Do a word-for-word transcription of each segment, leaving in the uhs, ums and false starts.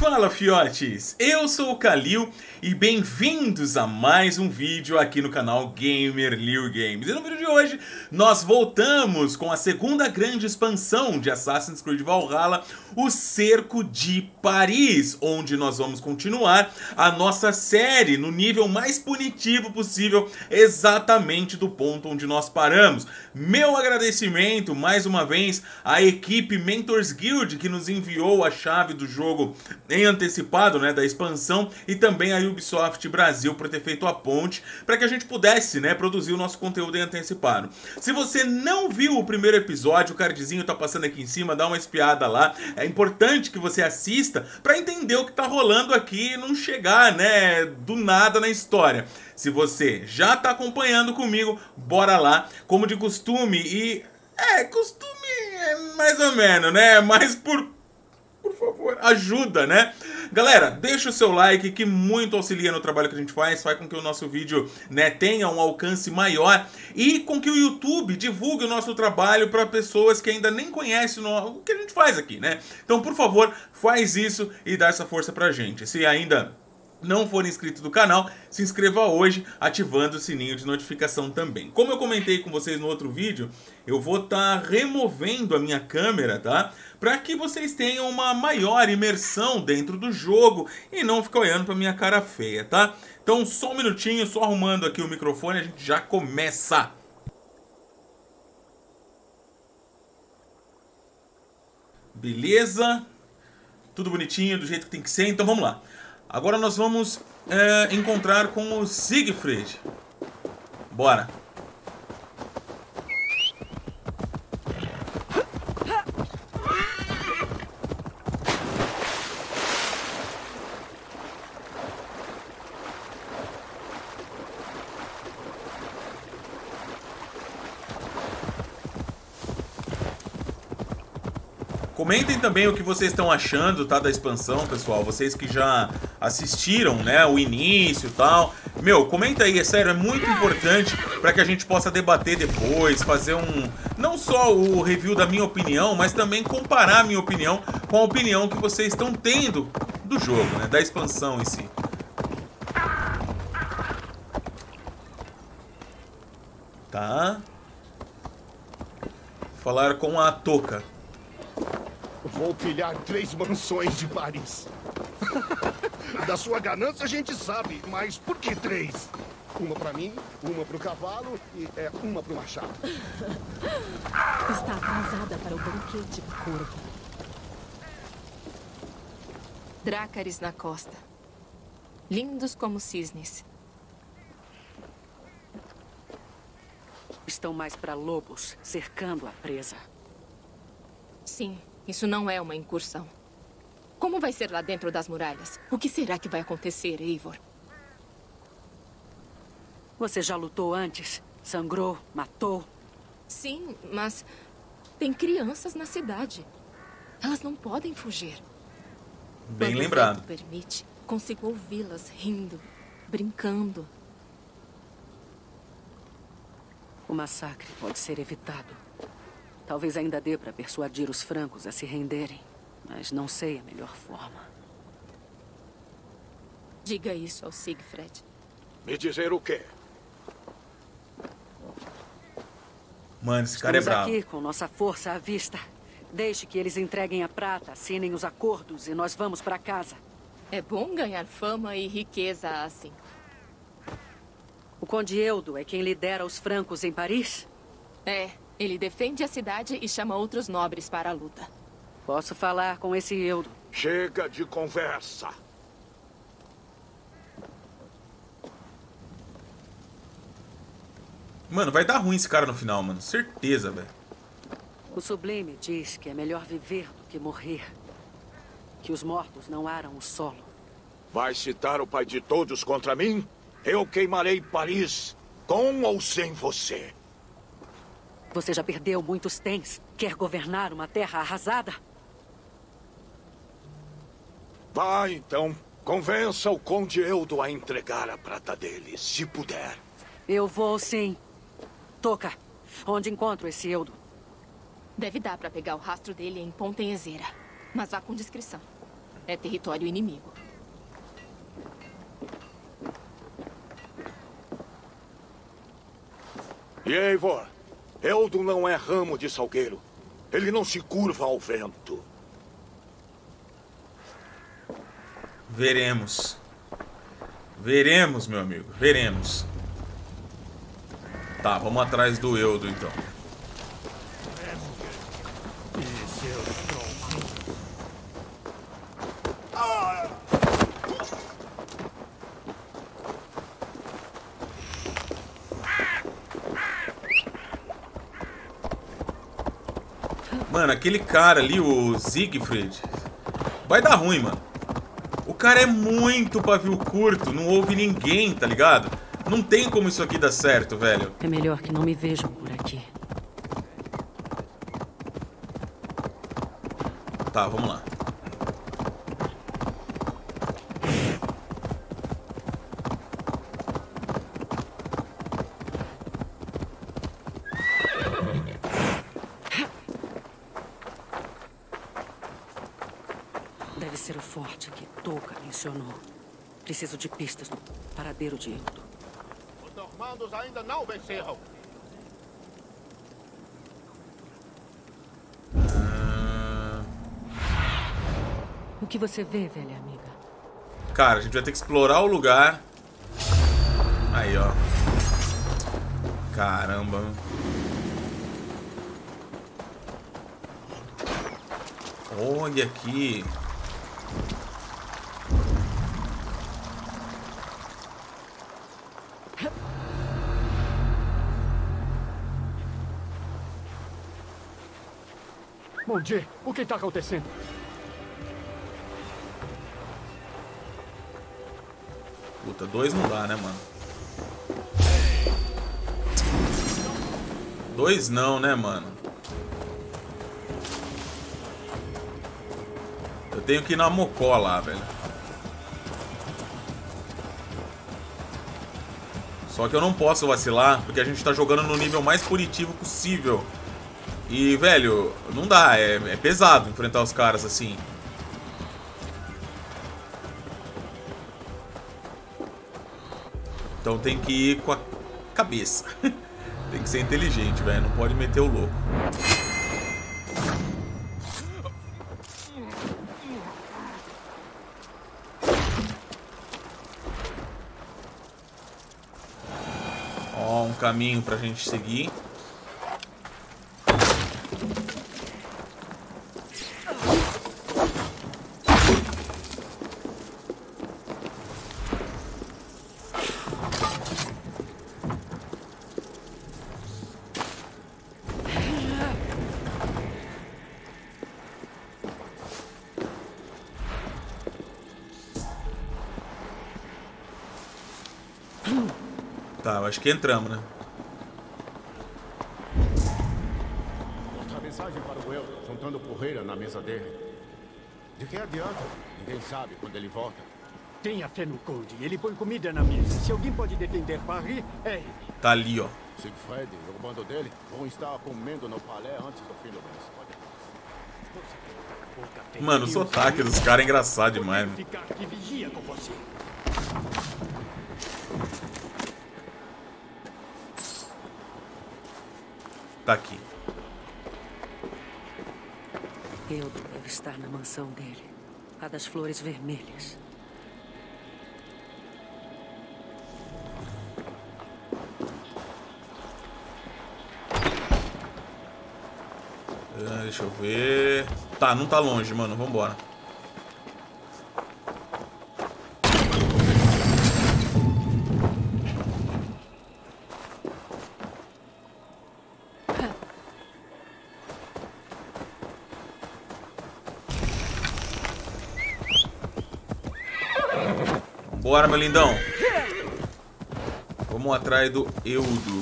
Fala, fiotes! Eu sou o Kalil e bem-vindos a mais um vídeo aqui no canal Gamer Liu Games. E no vídeo de hoje nós voltamos com a segunda grande expansão de Assassin's Creed Valhalla, o Cerco de Paris, onde nós vamos continuar a nossa série no nível mais punitivo possível, exatamente do ponto onde nós paramos. Meu agradecimento mais uma vez à equipe Mentors Guild que nos enviou a chave do jogo em antecipado, né, da expansão, e também a Ubisoft Brasil por ter feito a ponte para que a gente pudesse, né, produzir o nosso conteúdo em antecipado. Se você não viu o primeiro episódio, o cardzinho tá passando aqui em cima, dá uma espiada lá. É importante que você assista para entender o que tá rolando aqui e não chegar, né, do nada na história. Se você já tá acompanhando comigo, bora lá, como de costume. E é, costume é mais ou menos, né, mas por Por favor, ajuda, né? Galera, deixa o seu like que muito auxilia no trabalho que a gente faz, faz com que o nosso vídeo, né, tenha um alcance maior e com que o YouTube divulgue o nosso trabalho para pessoas que ainda nem conhecem o que a gente faz aqui, né? Então, por favor, faz isso e dá essa força pra gente. Se ainda não for inscrito do canal, se inscreva hoje ativando o sininho de notificação também. Como eu comentei com vocês no outro vídeo, eu vou estar tá removendo a minha câmera, tá? Para que vocês tenham uma maior imersão dentro do jogo e não ficar olhando para minha cara feia, tá? Então só um minutinho, só arrumando aqui o microfone, a gente já começa. Beleza? Tudo bonitinho, do jeito que tem que ser, então vamos lá. Agora nós vamos é, encontrar com o Siegfried. Bora. Comentem também o que vocês estão achando, tá, da expansão, pessoal. Vocês que já assistiram, né, o início e tal. Meu, comenta aí, é sério, é muito importante para que a gente possa debater depois, fazer um... não só o review da minha opinião, mas também comparar a minha opinião com a opinião que vocês estão tendo do jogo, né, da expansão em si. Tá. Falar com a Toca. Vou pilhar três mansões de Paris. Da sua ganância a gente sabe, mas por que três? Uma pra mim, uma pro cavalo e é, uma pro machado. Está atrasada para o banquete, corvo. Drácares na costa. Lindos como cisnes. Estão mais para lobos, cercando a presa. Sim. Isso não é uma incursão. Como vai ser lá dentro das muralhas? O que será que vai acontecer, Eivor? Você já lutou antes? Sangrou? Matou? Sim, mas tem crianças na cidade. Elas não podem fugir. Bem Quando lembrado. o vento permite, consigo ouvi-las rindo, brincando. O massacre pode ser evitado. Talvez ainda dê para persuadir os francos a se renderem, mas não sei a melhor forma. Diga isso ao Siegfried. Me dizer o quê? Mano, esse cara é Estamos bravo. aqui com nossa força à vista. Deixe que eles entreguem a prata, assinem os acordos e nós vamos para casa. É bom ganhar fama e riqueza assim. O Conde Eudo é quem lidera os francos em Paris? É. Ele defende a cidade e chama outros nobres para a luta. Posso falar com esse Eudo? Chega de conversa. Mano, vai dar ruim esse cara no final, mano. Certeza, velho. O Sublime diz que é melhor viver do que morrer. Que os mortos não aram o solo. Vai citar o pai de todos contra mim? Eu queimarei Paris, com ou sem você. Você já perdeu muitos tens. Quer governar uma terra arrasada? Vá, então. Convença o Conde Eudo a entregar a prata dele, se puder. Eu vou, sim. Toca. Onde encontro esse Eudo? Deve dar para pegar o rastro dele em Pontenezera. Mas vá com discrição. É território inimigo. E Eivor, Eldon não é ramo de salgueiro. Ele não se curva ao vento. Veremos. Veremos, meu amigo. Veremos. Tá, vamos atrás do Eldon, então. Mano, aquele cara ali, o Siegfried, vai dar ruim, mano. O cara é muito pavio curto, não ouve ninguém, tá ligado? Não tem como isso aqui dar certo, velho. É melhor que não me vejam por aqui. Tá, vamos lá. Deve ser o forte que Touka mencionou. Preciso de pistas do paradeiro de Eldon. Os normandos ainda não venceram. Ah... O que você vê, velha amiga? Cara, a gente vai ter que explorar o lugar. Aí, ó. Caramba. Olha aqui. Bom dia. O que está acontecendo? Puta, dois não dá, né, mano? Dois não, né, mano? Eu tenho que ir na Mocó lá, velho. Só que eu não posso vacilar, porque a gente tá jogando no nível mais punitivo possível. E, velho, não dá, é, é pesado enfrentar os caras assim. Então tem que ir com a cabeça. Tem que ser inteligente, velho, não pode meter o louco. Ó, um caminho pra gente seguir. Tá, eu acho que entramos, né? Outra mensagem para o Eldon, juntando porreira na mesa dele. De que adianta? Ninguém sabe quando ele volta. Tenha fé no Conde. Ele põe comida na mesa. Se alguém pode defender Paris, é ele. Tá ali, ó. Siegfried e o bando dele vão estar comendo no palé antes do fim do mês. Mano, o sotaque dos caras é engraçado demais, mano. Ficar aqui vigia com você. Tá aqui. Eldon deve estar na mansão dele. A das flores vermelhas. Ah, deixa eu ver. Tá, não tá longe, mano. Vambora. Bora, meu lindão. Vamos atrás do Eldon.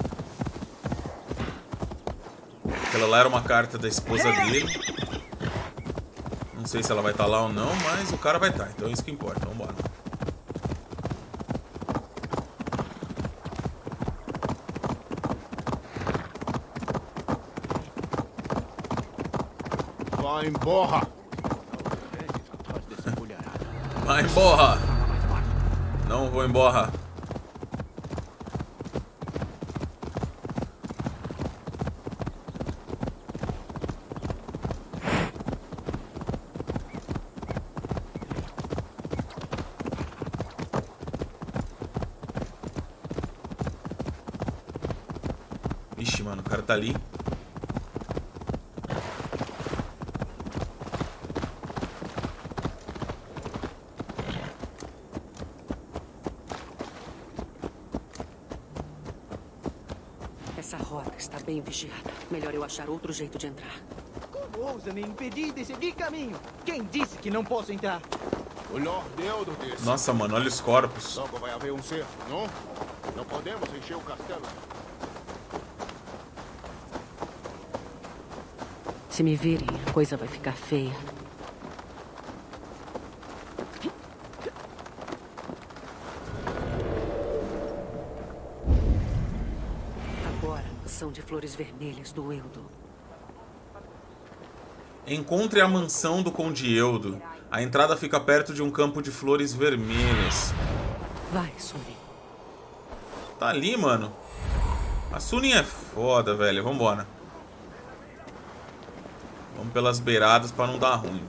Aquela lá era uma carta da esposa dele. Não sei se ela vai estar lá ou não, mas o cara vai estar. Então é isso que importa. Vamos embora. Vai embora! Vai embora. Não vou embora. Ixi, mano, o cara tá ali. Essa rota está bem vigiada. Melhor eu achar outro jeito de entrar. Como ousa me impedir de seguir caminho? Quem disse que não posso entrar? O Lord Eldor disse. Nossa, mano, olha os corpos. Logo vai haver um cerco, não? Não podemos encher o castelo. Se me virem, a coisa vai ficar feia. Agora, são de flores vermelhas do Eldor. Encontre a mansão do Conde Eldor. A entrada fica perto de um campo de flores vermelhas. Vai, Sunin. Tá ali, mano. A Sunin é foda, velho. Vambora. Vamos pelas beiradas pra não dar ruim.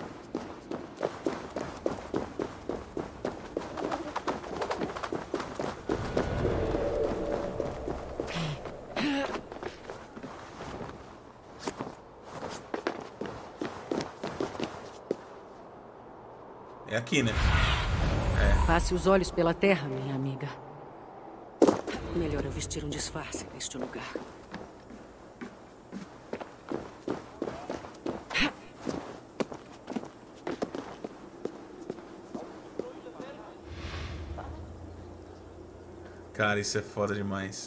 É aqui, né? É. Passe os olhos pela terra, minha amiga. Melhor eu vestir um disfarce neste lugar. Cara, isso é foda demais.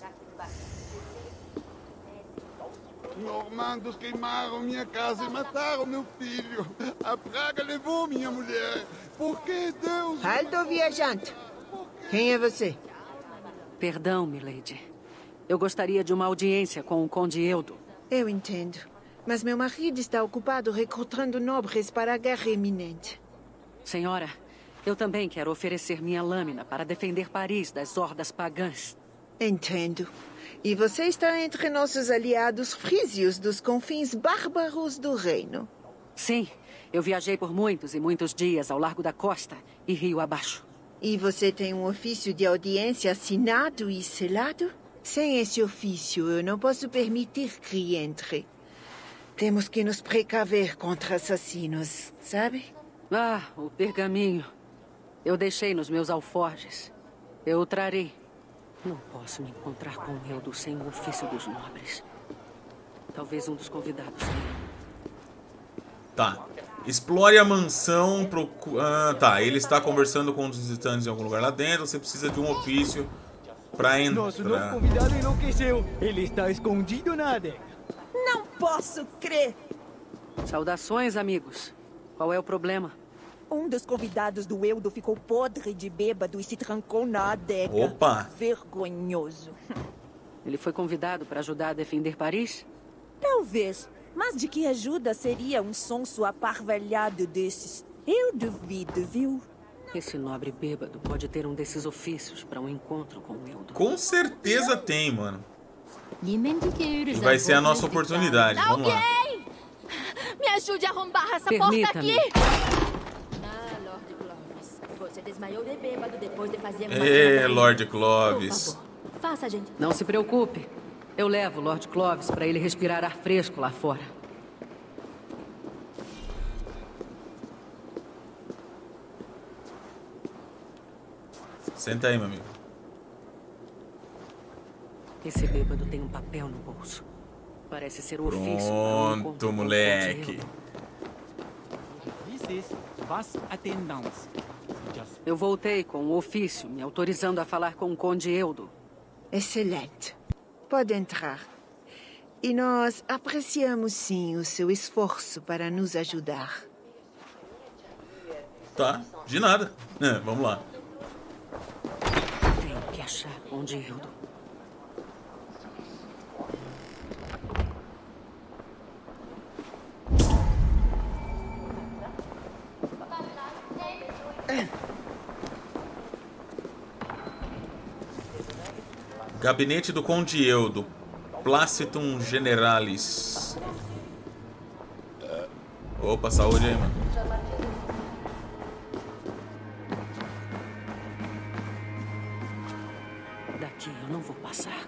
Normandos queimaram minha casa e mataram meu filho. A praga levou minha mulher. Por que Deus... Alto, viajante. Quem é você? Perdão, milady. Eu gostaria de uma audiência com o Conde Eldor. Eu entendo. Mas meu marido está ocupado recrutando nobres para a guerra iminente. Senhora, eu também quero oferecer minha lâmina para defender Paris das hordas pagãs. Entendo. E você está entre nossos aliados frísios dos confins bárbaros do reino. Sim, eu viajei por muitos e muitos dias ao largo da costa e rio abaixo. E você tem um ofício de audiência assinado e selado? Sem esse ofício, eu não posso permitir que entre. Temos que nos precaver contra assassinos, sabe? Ah, o pergaminho. Eu deixei nos meus alforjes. Eu o trarei. Não posso me encontrar com Eldor sem o ofício dos nobres. Talvez um dos convidados tenha. Tá. Explore a mansão. Procu... Ah, tá. Ele está conversando com os visitantes em algum lugar lá dentro. Você precisa de um ofício pra entrar. Nosso novo convidado enlouqueceu. Ele está escondido na adega. Não posso crer. Saudações, amigos. Qual é o problema? Um dos convidados do Eldor ficou podre de bêbado e se trancou na adega. Opa! Vergonhoso. Ele foi convidado para ajudar a defender Paris? Talvez. Mas de que ajuda seria um sonso aparvalhado desses? Eu duvido, viu? Esse nobre bêbado pode ter um desses ofícios para um encontro com o Eldor. Com certeza tem, mano. E vai ser a nossa oportunidade. Vamos lá. Alguém! Me ajude a arrombar essa porta aqui! Ah, Lord Clovis. Você desmaiou de bêbado depois de fazer uma... É, Lord Clovis. Faça, gente. Não se preocupe. Eu levo o Lord Clovis para ele respirar ar fresco lá fora. Senta aí, meu amigo. Esse bêbado tem um papel no bolso. Parece ser o ofício. Pronto, moleque. Eu voltei com o ofício me autorizando a falar com o Conde Eldor. Excelente. Pode entrar. E nós apreciamos sim o seu esforço para nos ajudar. Tá, de nada. É, vamos lá. Tenho que achar o Conde Eldor. Gabinete do Conde Eudo. Placitum Generalis. Opa, saúde aí, mano. Daqui eu não vou passar.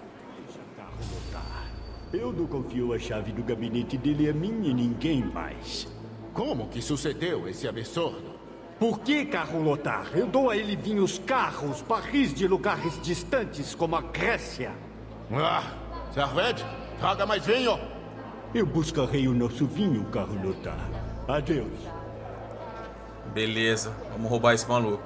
Eudo confiou a chave do gabinete dele a mim e ninguém mais. Como que sucedeu esse absurdo? Por que, Carro Lothar? Eu dou a ele vinhos carros, barris de lugares distantes, como a Grécia. Ah, Servete, traga mais vinho. Eu buscarei o nosso vinho, Carro Lothar. Adeus. Beleza, vamos roubar esse maluco.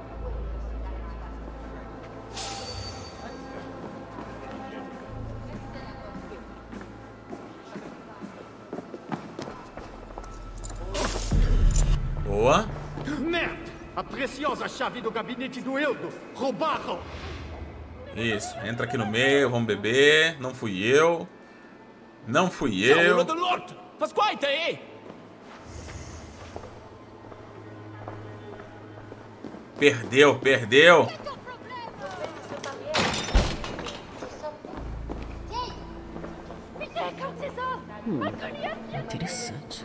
Boa. Merda! A preciosa chave do gabinete do Eudo! Roubaram! Isso, entra aqui no meio, vamos beber. Não fui eu. Não fui eu. Faz quite aí! Perdeu, perdeu. Hum, interessante.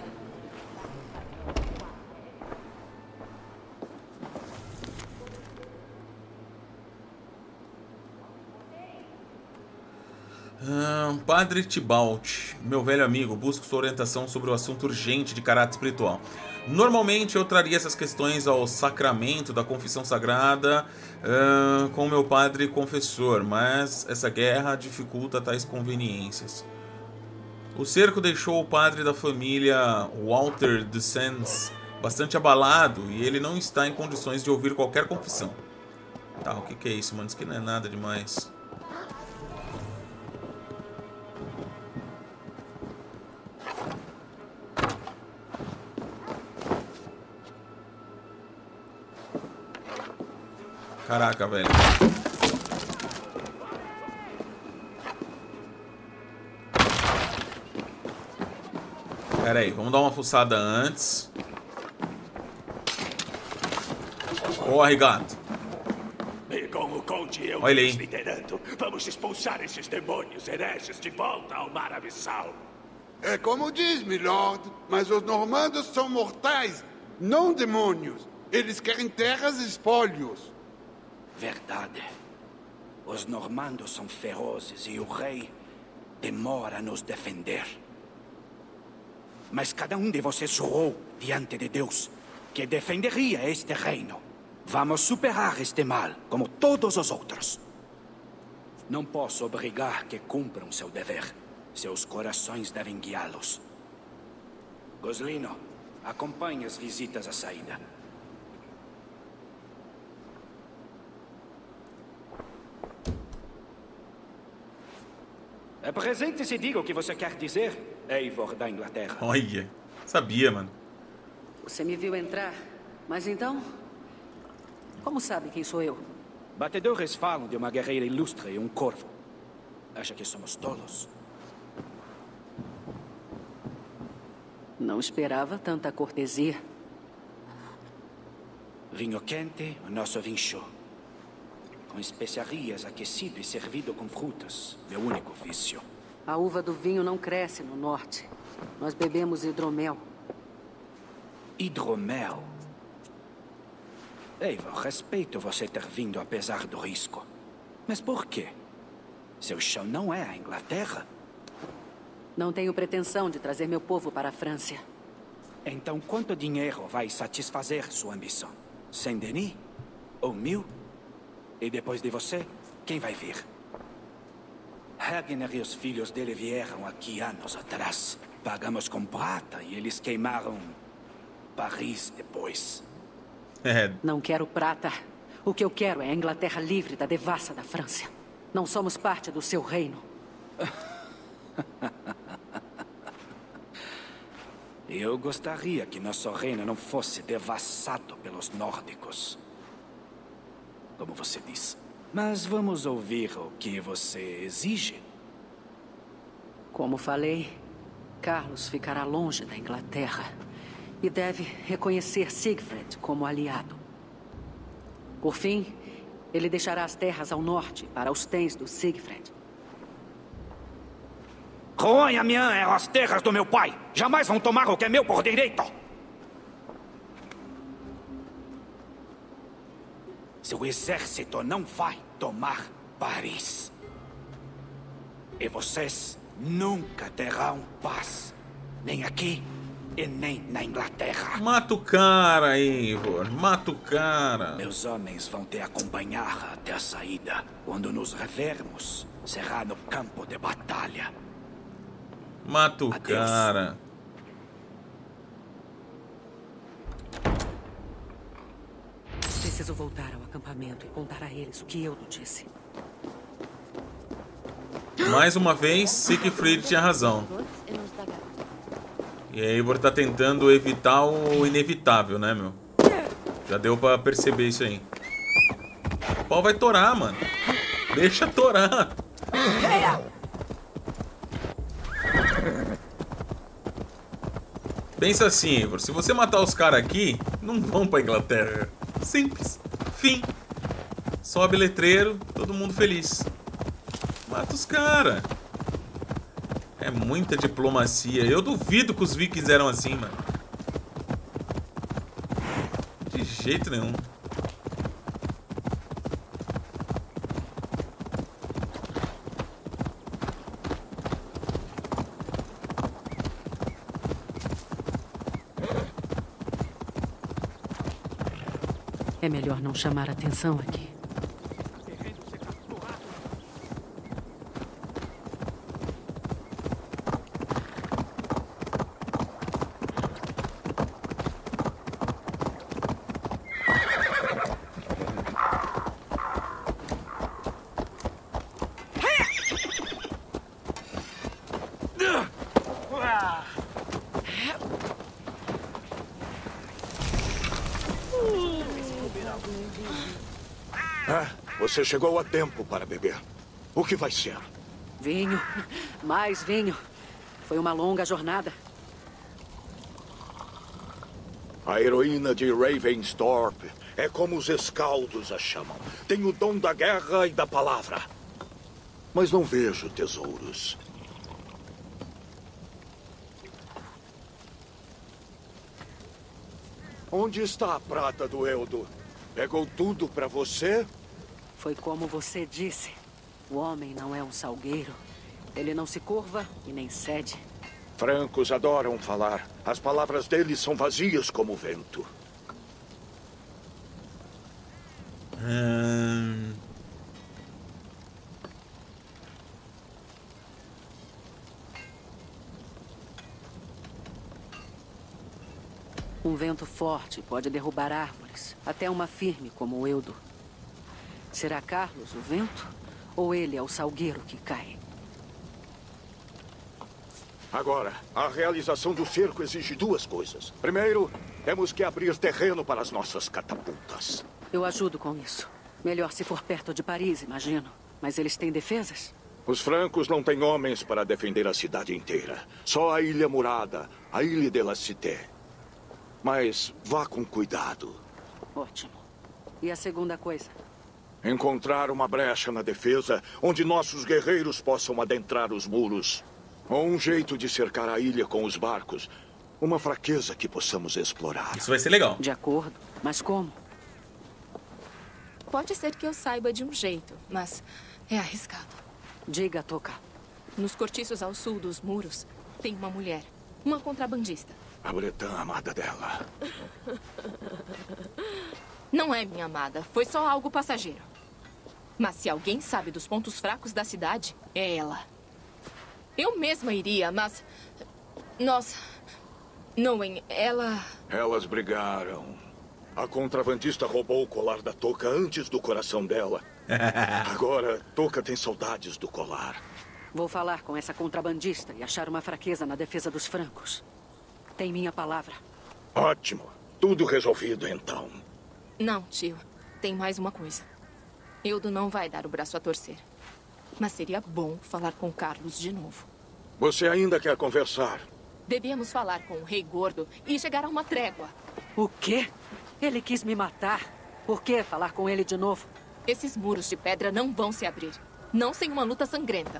Ah, Padre Tibalt, meu velho amigo, busco sua orientação sobre o assunto urgente de caráter espiritual. Normalmente eu traria essas questões ao sacramento da confissão sagrada uh, com meu padre confessor, mas essa guerra dificulta tais conveniências. O cerco deixou o padre da família Walter de Sens bastante abalado e ele não está em condições de ouvir qualquer confissão. Tá, o que, que é isso, mano? Isso aqui não é nada demais. Caraca, velho. Pera aí, vamos dar uma fuçada antes. Corre, gato. E com o Conde Eudo Olha aí. liderando, vamos expulsar esses demônios hereges de volta ao mar abissal. É como diz, milord, mas os normandos são mortais, não demônios. Eles querem terras e espólios. Verdade. Os normandos são ferozes e o rei demora a nos defender. Mas cada um de vocês jurou diante de Deus que defenderia este reino. Vamos superar este mal, como todos os outros. Não posso obrigar que cumpram seu dever. Seus corações devem guiá-los. Goslino, acompanhe as visitas à saída. Apresente-se e diga o que você quer dizer, Eivor da Inglaterra. Olha, sabia, mano. Você me viu entrar, mas então... Como sabe quem sou eu? Batedores falam de uma guerreira ilustre e um corvo. Acha que somos tolos? Não esperava tanta cortesia. Vinho quente, o nosso vincho. Com especiarias, aquecido e servido com frutas. Meu único vício. A uva do vinho não cresce no norte. Nós bebemos hidromel. Hidromel? Eivor, respeito você ter vindo apesar do risco. Mas por quê? Seu chão não é a Inglaterra? Não tenho pretensão de trazer meu povo para a França. Então quanto dinheiro vai satisfazer sua ambição? Saint-Denis? Ou mil? E depois de você, quem vai vir? Ragnar e os filhos dele vieram aqui anos atrás. Pagamos com prata e eles queimaram Paris depois. É. Não quero prata. O que eu quero é a Inglaterra livre da devassa da França. Não somos parte do seu reino. Eu gostaria que nosso reino não fosse devassado pelos nórdicos. Como você diz. Mas vamos ouvir o que você exige. Como falei, Carlos ficará longe da Inglaterra e deve reconhecer Siegfried como aliado. Por fim, Ele deixará as terras ao norte para os tens do Siegfried. Roanhamian eram as terras do meu pai. Jamais vão tomar o que é meu por direito. Seu exército não vai tomar Paris. E vocês nunca terão paz. Nem aqui e nem na Inglaterra. Mata o cara, Eivor. Mata o cara. Meus homens vão te acompanhar até a saída. Quando nos revermos, será no campo de batalha. Mata o Adeus. cara. Preciso voltar ao acampamento e contar a eles o que eu disse. Mais uma vez, Siegfried tinha razão. E a Eivor tá tentando evitar o inevitável, né, meu? Já deu pra perceber isso aí. O pau vai torar, mano. Deixa torar. Pensa assim, Eivor. Se você matar os caras aqui, não vão pra Inglaterra. Simples. Fim. Sobe letreiro, todo mundo feliz. Mata os caras. É muita diplomacia. Eu duvido que os vikings eram assim, mano. De jeito nenhum. É melhor não chamar atenção aqui. Ah, você chegou a tempo para beber. O que vai ser? Vinho. Mais vinho. Foi uma longa jornada. A heroína de Ravensthorpe é como os escaldos a chamam. Tem o dom da guerra e da palavra. Mas não vejo tesouros. Onde está a prata do Eldo? Pegou tudo para você? Foi como você disse. O homem não é um salgueiro. Ele não se curva e nem cede. Francos adoram falar. As palavras deles são vazias como o vento. Hum... Um vento forte pode derrubar árvores, até uma firme como o Eldo. Será Carlos o vento ou ele é o salgueiro que cai? Agora, a realização do cerco exige duas coisas. Primeiro, temos que abrir terreno para as nossas catapultas. Eu ajudo com isso. Melhor se for perto de Paris, imagino. Mas eles têm defesas? Os francos não têm homens para defender a cidade inteira. Só a Ilha Murada, a Ilha de la Cité. Mas vá com cuidado. Ótimo. E a segunda coisa? Encontrar uma brecha na defesa onde nossos guerreiros possam adentrar os muros. Ou um jeito de cercar a ilha com os barcos. Uma fraqueza que possamos explorar. Isso vai ser legal. De acordo. Mas como? Pode ser que eu saiba de um jeito, mas é arriscado. Diga, Toca. Nos cortiços ao sul dos muros, tem uma mulher. Uma contrabandista. A Bretan, amada dela. Não é minha amada. Foi só algo passageiro. Mas se alguém sabe dos pontos fracos da cidade, é ela. Eu mesma iria, mas... Nós... Noem, ela... Elas brigaram. A contrabandista roubou o colar da Toca antes do coração dela. Agora, Toca tem saudades do colar. Vou falar com essa contrabandista e achar uma fraqueza na defesa dos francos. Tem minha palavra. Ótimo. Tudo resolvido, então. Não, tio. Tem mais uma coisa. Eldo não vai dar o braço a torcer. Mas seria bom falar com Carlos de novo. Você ainda quer conversar? Devíamos falar com o Rei Gordo e chegar a uma trégua. O quê? Ele quis me matar. Por que falar com ele de novo? Esses muros de pedra não vão se abrir. Não sem uma luta sangrenta.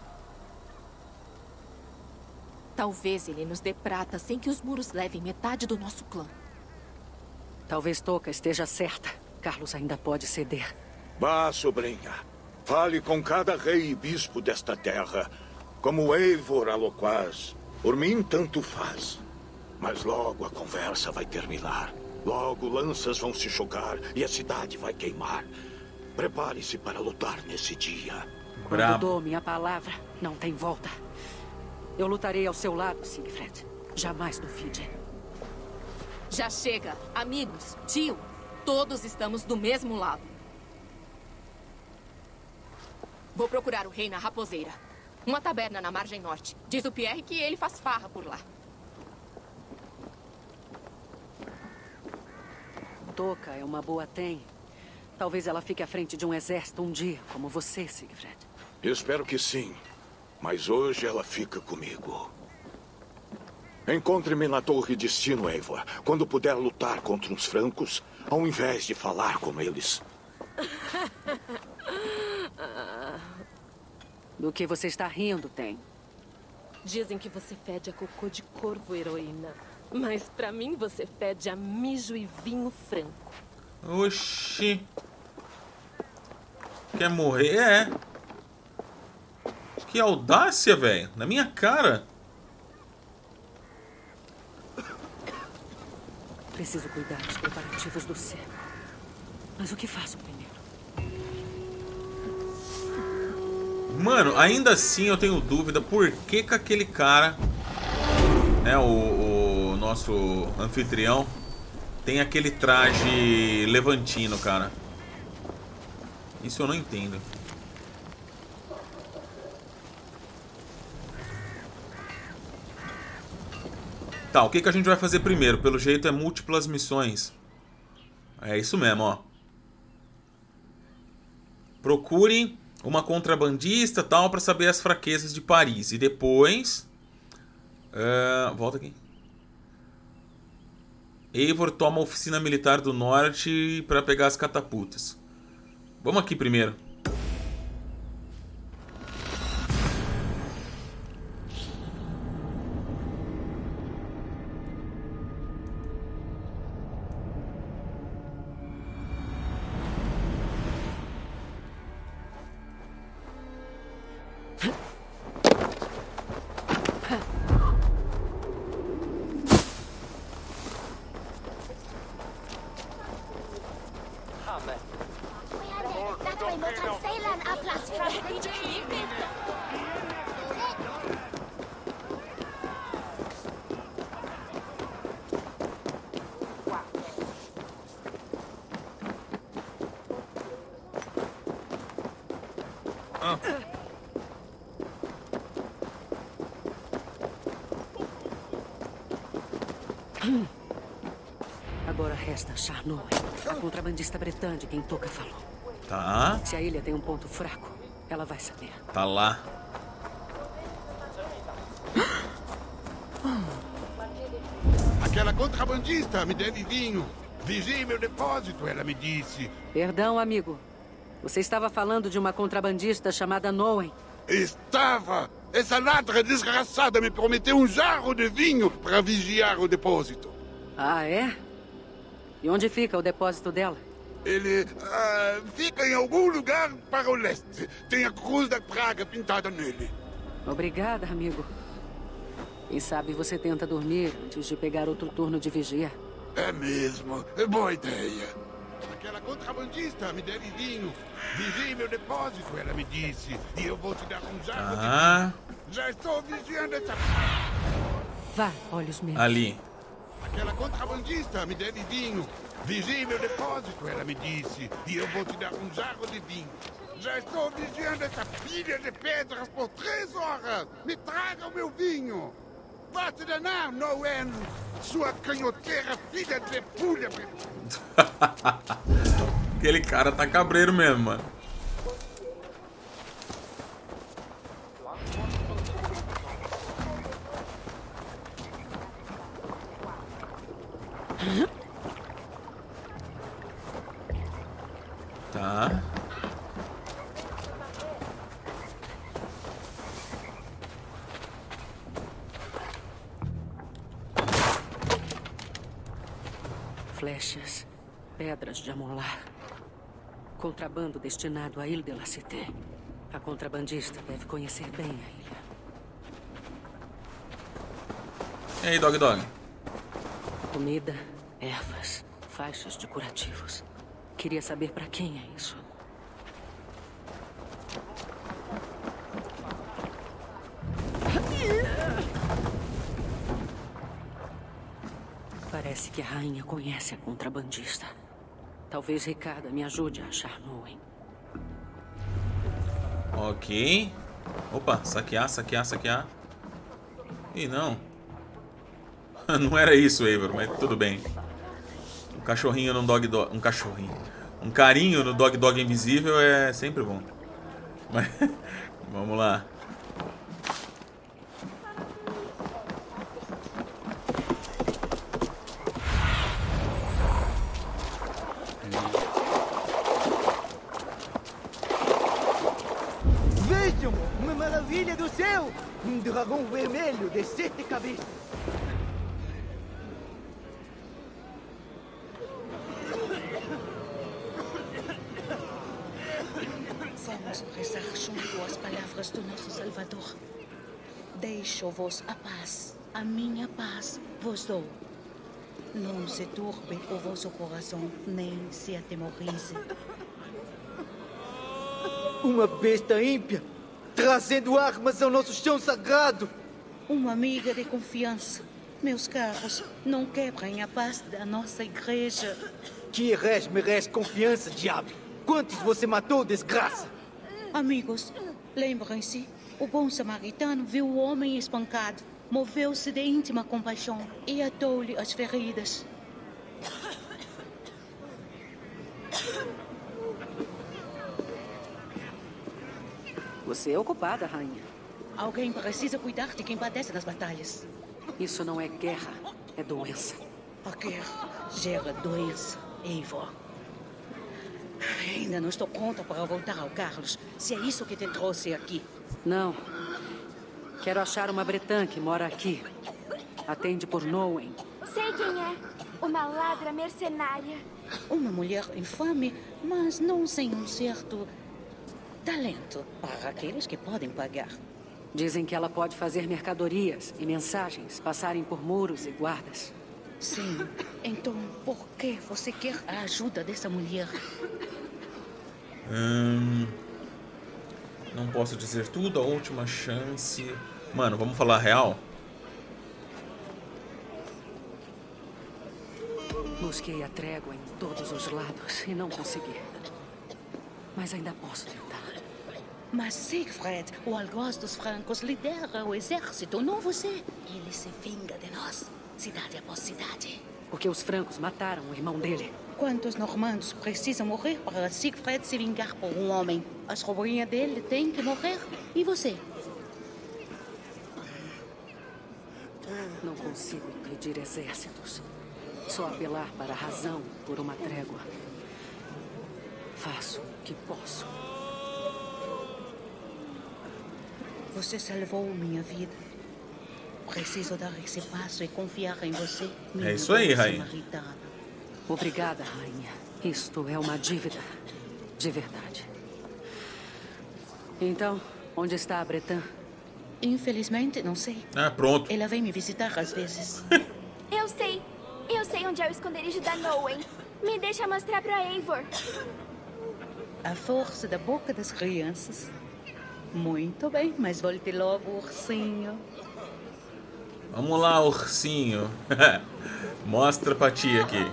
Talvez ele nos dê prata sem que os muros levem metade do nosso clã. Talvez Toca esteja certa. Carlos ainda pode ceder. Vá, sobrinha. Fale com cada rei e bispo desta terra. Como Eivor Aloquaz. Por mim, tanto faz. Mas logo a conversa vai terminar. Logo lanças vão se chocar e a cidade vai queimar. Prepare-se para lutar nesse dia. Quando dou minha palavra, não tem volta. Eu lutarei ao seu lado, Siegfried. Jamais duvide. Já chega. Amigos, tio, todos estamos do mesmo lado. Vou procurar o rei na Raposeira. Uma taberna na margem norte. Diz o Pierre que ele faz farra por lá. Toca é uma boa tem. Talvez ela fique à frente de um exército um dia, como você, Siegfried. Espero que sim. Mas hoje ela fica comigo. Encontre-me na Torre de Destino, Eivor, quando puder lutar contra uns francos, ao invés de falar com eles. Do que você está rindo, tem? Dizem que você fede a cocô de corvo, heroína. Mas pra mim você fede a mijo e vinho franco. Oxi. Quer morrer? É. Que audácia, velho. Na minha cara. Preciso cuidar dos preparativos do cerco. Mas o que faço primeiro? Mano, ainda assim eu tenho dúvida por que que aquele cara, né, o, o nosso anfitrião, tem aquele traje levantino, cara. Isso eu não entendo. Tá, o que que a gente vai fazer primeiro? Pelo jeito é múltiplas missões. É isso mesmo, ó. Procure uma contrabandista tal para saber as fraquezas de Paris. E depois... Uh, volta aqui. Eivor toma a oficina militar do norte para pegar as catapultas. Vamos aqui primeiro. Agora resta Charnoy, a contrabandista bretã de quem Toca falou. Tá. Se a ilha tem um ponto fraco, ela vai saber. Tá lá. Aquela contrabandista me deve vinho. Vigie meu depósito, ela me disse. Perdão, amigo. Você estava falando de uma contrabandista chamada Noen. Estava! Essa ladra desgraçada me prometeu um jarro de vinho para vigiar o depósito. Ah, é? E onde fica o depósito dela? Ele ah, fica em algum lugar para o leste. Tem a cruz da praga pintada nele. Obrigada, amigo. Quem sabe você tenta dormir antes de pegar outro turno de vigia. É mesmo. Boa ideia. Aquela contrabandista me deve vinho. Vigie meu depósito, ela me disse. E eu vou te dar um jarro ah. de vinho. Já estou vigiando essa... Vá, olhos meus. Ali. Aquela contrabandista me deve vinho. Vigie meu depósito, ela me disse. E eu vou te dar um jarro de vinho. Já estou vigiando essa pilha de pedras por três horas. Me traga o meu vinho. Vá te danar, Noen. Sua canhoteira filha de pulha. Aquele cara tá cabreiro mesmo, mano. Tá. flechas, pedras de amolar. Contrabando destinado à Ilha de la Cité. A contrabandista deve conhecer bem a ilha. E aí, Dog Dog? Comida, ervas, faixas de curativos. Queria saber pra quem é isso. Parece que a rainha conhece a contrabandista. Talvez Ricarda me ajude a achar Noen. Ok. Opa, saquear, saquear, saquear. Ih, não. Não era isso, Eivor, mas tudo bem. Um cachorrinho num Dog Dog... Um cachorrinho. Um carinho no Dog Dog invisível é sempre bom. Mas... Vamos lá. Vejam! Uma maravilha do céu! Um dragão vermelho de sete cabeças. Vamos rezar junto às palavras do nosso Salvador. Deixo-vos a paz, a minha paz vos dou. Não se turbe o vosso coração, nem se atemorize. Uma besta ímpia, trazendo armas ao nosso chão sagrado. Uma amiga de confiança. Meus caros, não quebrem a paz da nossa igreja. Que herege merece confiança, diabo? Quantos você matou, desgraça? Amigos, lembrem-se, o bom samaritano viu o homem espancado, moveu-se de íntima compaixão e atou-lhe as feridas. Você é ocupada, rainha. Alguém precisa cuidar de quem padece nas batalhas. Isso não é guerra, é doença. A guerra gera doença, Eivor. Ainda não estou pronta para voltar ao Carlos, se é isso que te trouxe aqui. Não. Quero achar uma bretã que mora aqui. Atende por Noen. Sei quem é. Uma ladra mercenária. Uma mulher infame, mas não sem um certo talento para aqueles que podem pagar. Dizem que ela pode fazer mercadorias e mensagens passarem por muros e guardas. Sim. Então, por que você quer a ajuda dessa mulher? Hum, não posso dizer tudo, a última chance. Mano, vamos falar a real? Busquei a trégua em todos os lados e não consegui. Mas ainda posso tentar. Mas Siegfried, o algoz dos francos, lidera o exército, não você. Ele se vinga de nós, cidade após cidade. Porque os francos mataram o irmão dele. Quantos normandos precisam morrer para Siegfried se vingar por um homem? A sobrinha dele tem que morrer. E você? Não consigo impedir exércitos. Só apelar para a razão por uma trégua. Faço o que posso. Você salvou minha vida. Preciso dar esse passo e confiar em você. É isso aí, rainha. Obrigada, rainha. Isto é uma dívida. De verdade. Então, onde está a Bretã? Infelizmente, não sei. Ah, pronto. Ela vem me visitar às vezes. Eu sei. Eu sei onde é o esconderijo da Noen. Me deixa mostrar pra Eivor. A força da boca das crianças. Muito bem, mas volte logo, ursinho. Vamos lá, ursinho. Mostra pra ti aqui.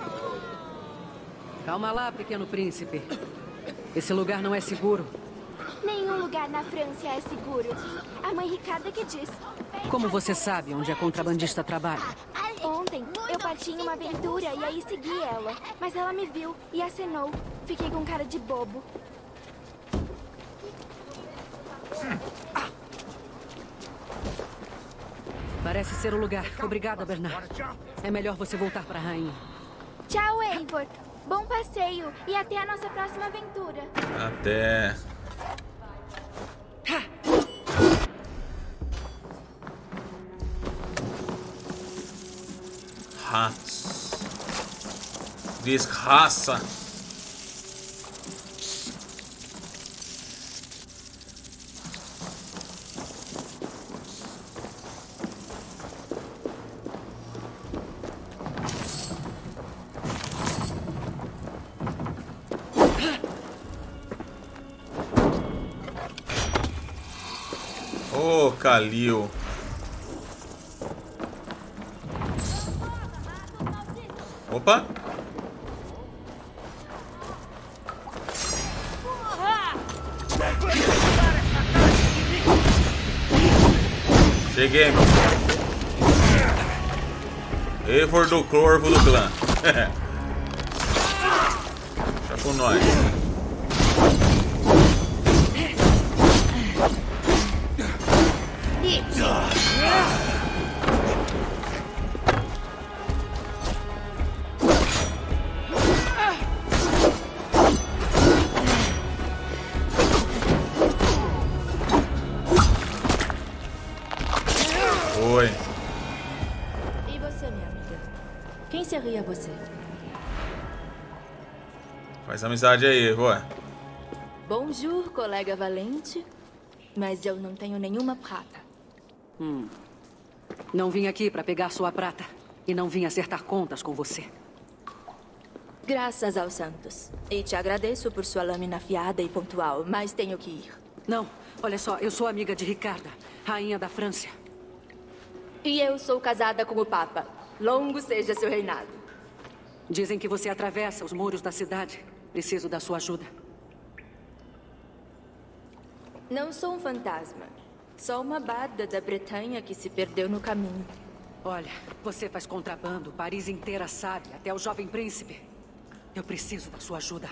Calma lá, pequeno príncipe. Esse lugar não é seguro. Nenhum lugar na França é seguro. A mãe Ricarda que diz. Como você sabe onde a contrabandista trabalha? Ontem, eu parti em uma aventura e aí segui ela. Mas ela me viu e acenou. Fiquei com cara de bobo. Parece ser o lugar. Obrigada, Bernard. É melhor você voltar para a rainha. Tchau, Eivor. Bom passeio e até a nossa próxima aventura. Até. Ratos. Desgraça. Ô, Kalil. Opa. Cheguei, meu. Eivor do Corvo do clã. Deixa com nós. Oi. E você, minha amiga? Quem seria você? Faz amizade aí, vó. Bonjour, colega valente. Mas eu não tenho nenhuma prata. Hum. Não vim aqui para pegar sua prata. E não vim acertar contas com você. Graças aos santos. E te agradeço por sua lâmina afiada e pontual, mas tenho que ir. Não, olha só, eu sou amiga de Ricarda, rainha da França. E eu sou casada com o Papa. Longo seja seu reinado. Dizem que você atravessa os muros da cidade. Preciso da sua ajuda. Não sou um fantasma. Só uma barda da Bretanha que se perdeu no caminho. Olha, você faz contrabando. Paris inteira sabe, até o jovem príncipe. Eu preciso da sua ajuda.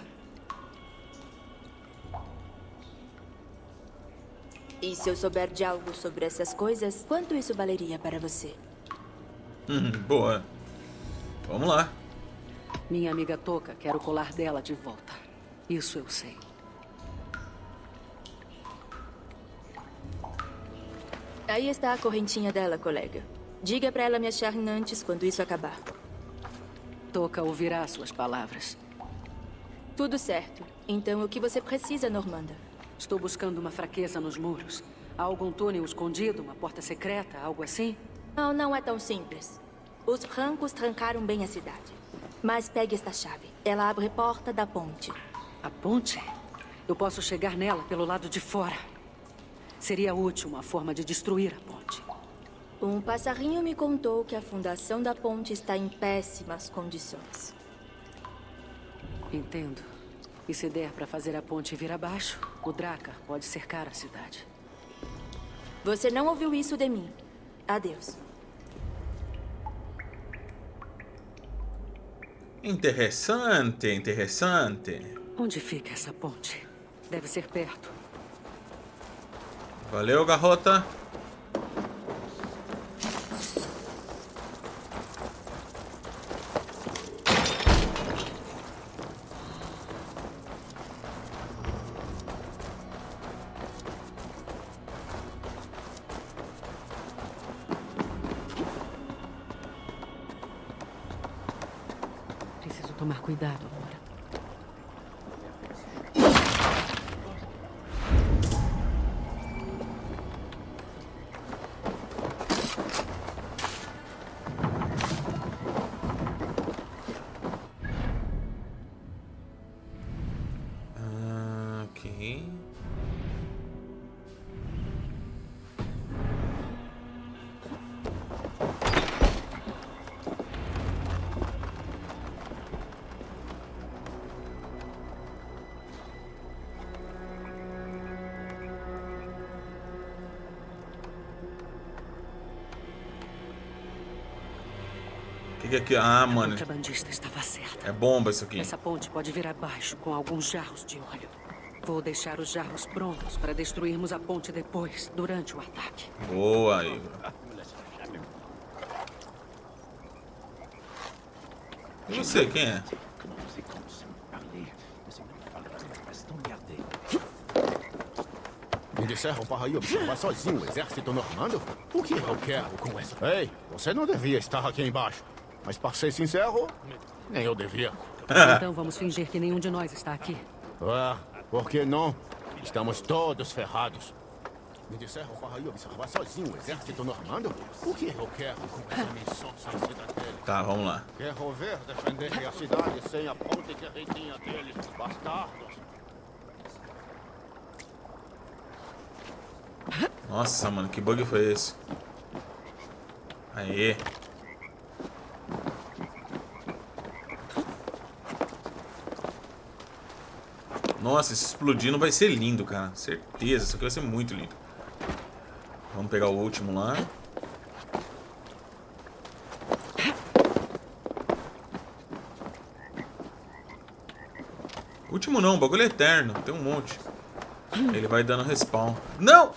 E se eu souber de algo sobre essas coisas, quanto isso valeria para você? Hum, boa. Vamos lá. Minha amiga Toca quer o colar dela de volta. Isso eu sei. Aí está a correntinha dela, colega. Diga para ela me achar antes quando isso acabar. Toca ouvirá suas palavras. Tudo certo. Então, o que você precisa, Normanda? Estou buscando uma fraqueza nos muros. Há algum túnel escondido, uma porta secreta, algo assim? Não, não é tão simples. Os francos trancaram bem a cidade. Mas pegue esta chave. Ela abre a porta da ponte. A ponte? Eu posso chegar nela pelo lado de fora. Seria útil uma forma de destruir a ponte. Um passarinho me contou que a fundação da ponte está em péssimas condições. Entendo. E se der para fazer a ponte vir abaixo, o Draca pode cercar a cidade. Você não ouviu isso de mim. Adeus. Interessante, interessante. Onde fica essa ponte? Deve ser perto. Valeu, garota. Preciso tomar cuidado agora. O que, que é aqui? Ah, mano. A contrabandista estava certa. É bomba isso aqui. Essa ponte pode vir abaixo com alguns jarros de óleo. Vou deixar os jarros prontos para destruirmos a ponte depois, durante o ataque. Boa, Igor. E você, quem é? Me disseram para ir observar sozinho o exército normando? O que eu quero com essa? Ei, você não devia estar aqui embaixo. Mas para ser sincero, nem eu devia. Então vamos fingir que nenhum de nós está aqui. Ah, por que não? Estamos todos ferrados. Me disseram para ir observar sozinho o exército normando? O que eu quero com essa missão sem cidadela? Tá, vamos lá. Quero ver defender a cidade sem a ponte guerreirinha deles, bastardos. Nossa, mano, que bug foi esse? Aê. Nossa, esse explodindo vai ser lindo, cara. Certeza, isso aqui vai ser muito lindo. Vamos pegar o último lá. Último não, o bagulho é eterno. Tem um monte. Ele vai dando respawn. Não!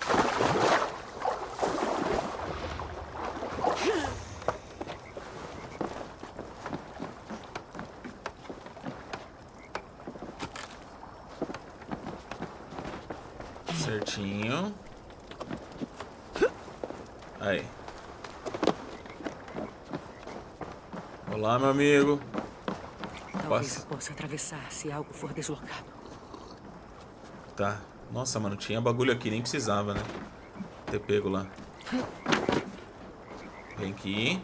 Certinho. Aí. Olá, meu amigo. Talvez eu possa atravessar se algo for deslocado. Tá. Nossa, mano, tinha bagulho aqui, nem precisava, né? Ter pego lá. Vem aqui.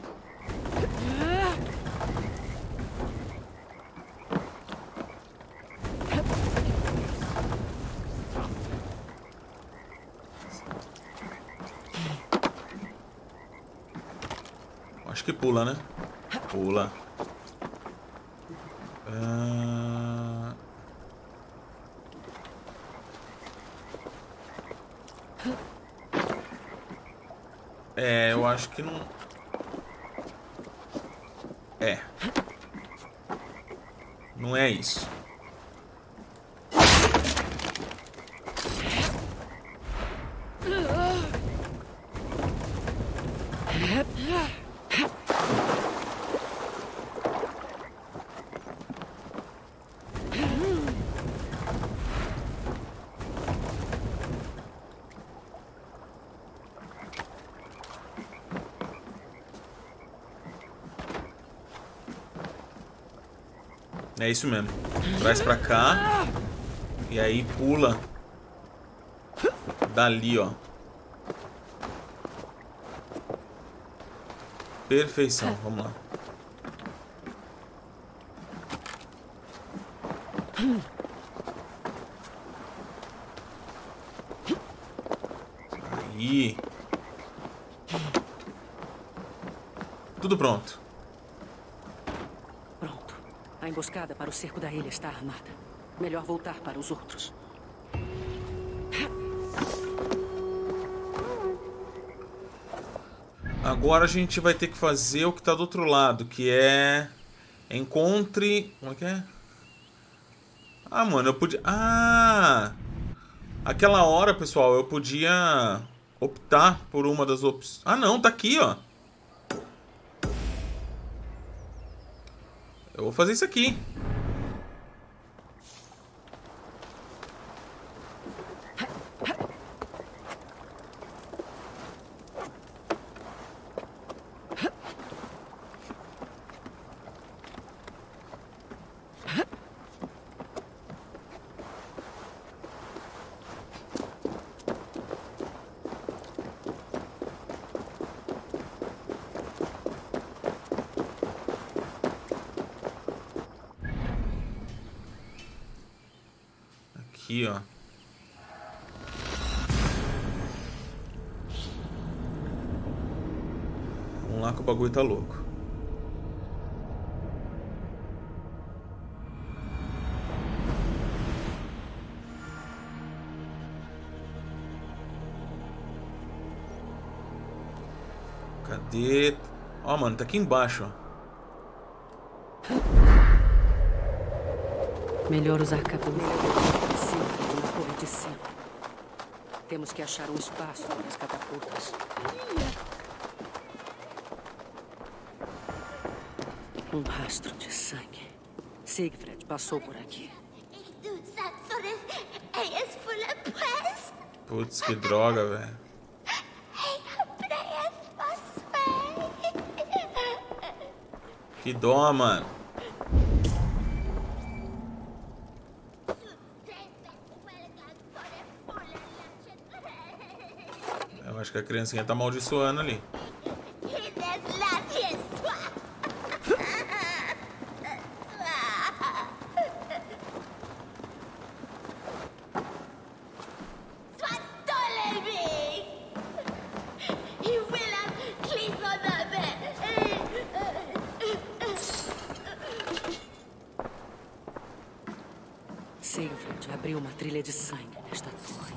Acho que pula, né? Pula. Ah... É, eu acho que não... É. Não é isso. É isso mesmo. Traz pra cá. E aí pula. Dali, ó. Perfeição. Vamos lá. Aí. Tudo pronto. A emboscada para o cerco da ilha está armada. Melhor voltar para os outros. Agora a gente vai ter que fazer o que está do outro lado, que é... Encontre... Como é que é? Ah, mano, eu podia... Ah! Aquela hora, pessoal, eu podia optar por uma das opções... Ah, não, tá aqui, ó. Eu vou fazer isso aqui. Aqui, ó. Vamos lá que o bagulho tá louco. Cadê? Ó, mano, tá aqui embaixo, ó. Melhor usar capuz de cima de uma torre de cima. Temos que achar um espaço para as catapultas. Um rastro de sangue. Siegfried passou por aqui. Putz, que droga, velho. Que dó, mano. Acho que a criancinha tá amaldiçoando ali. Siegfried abriu uma trilha de sangue nesta torre.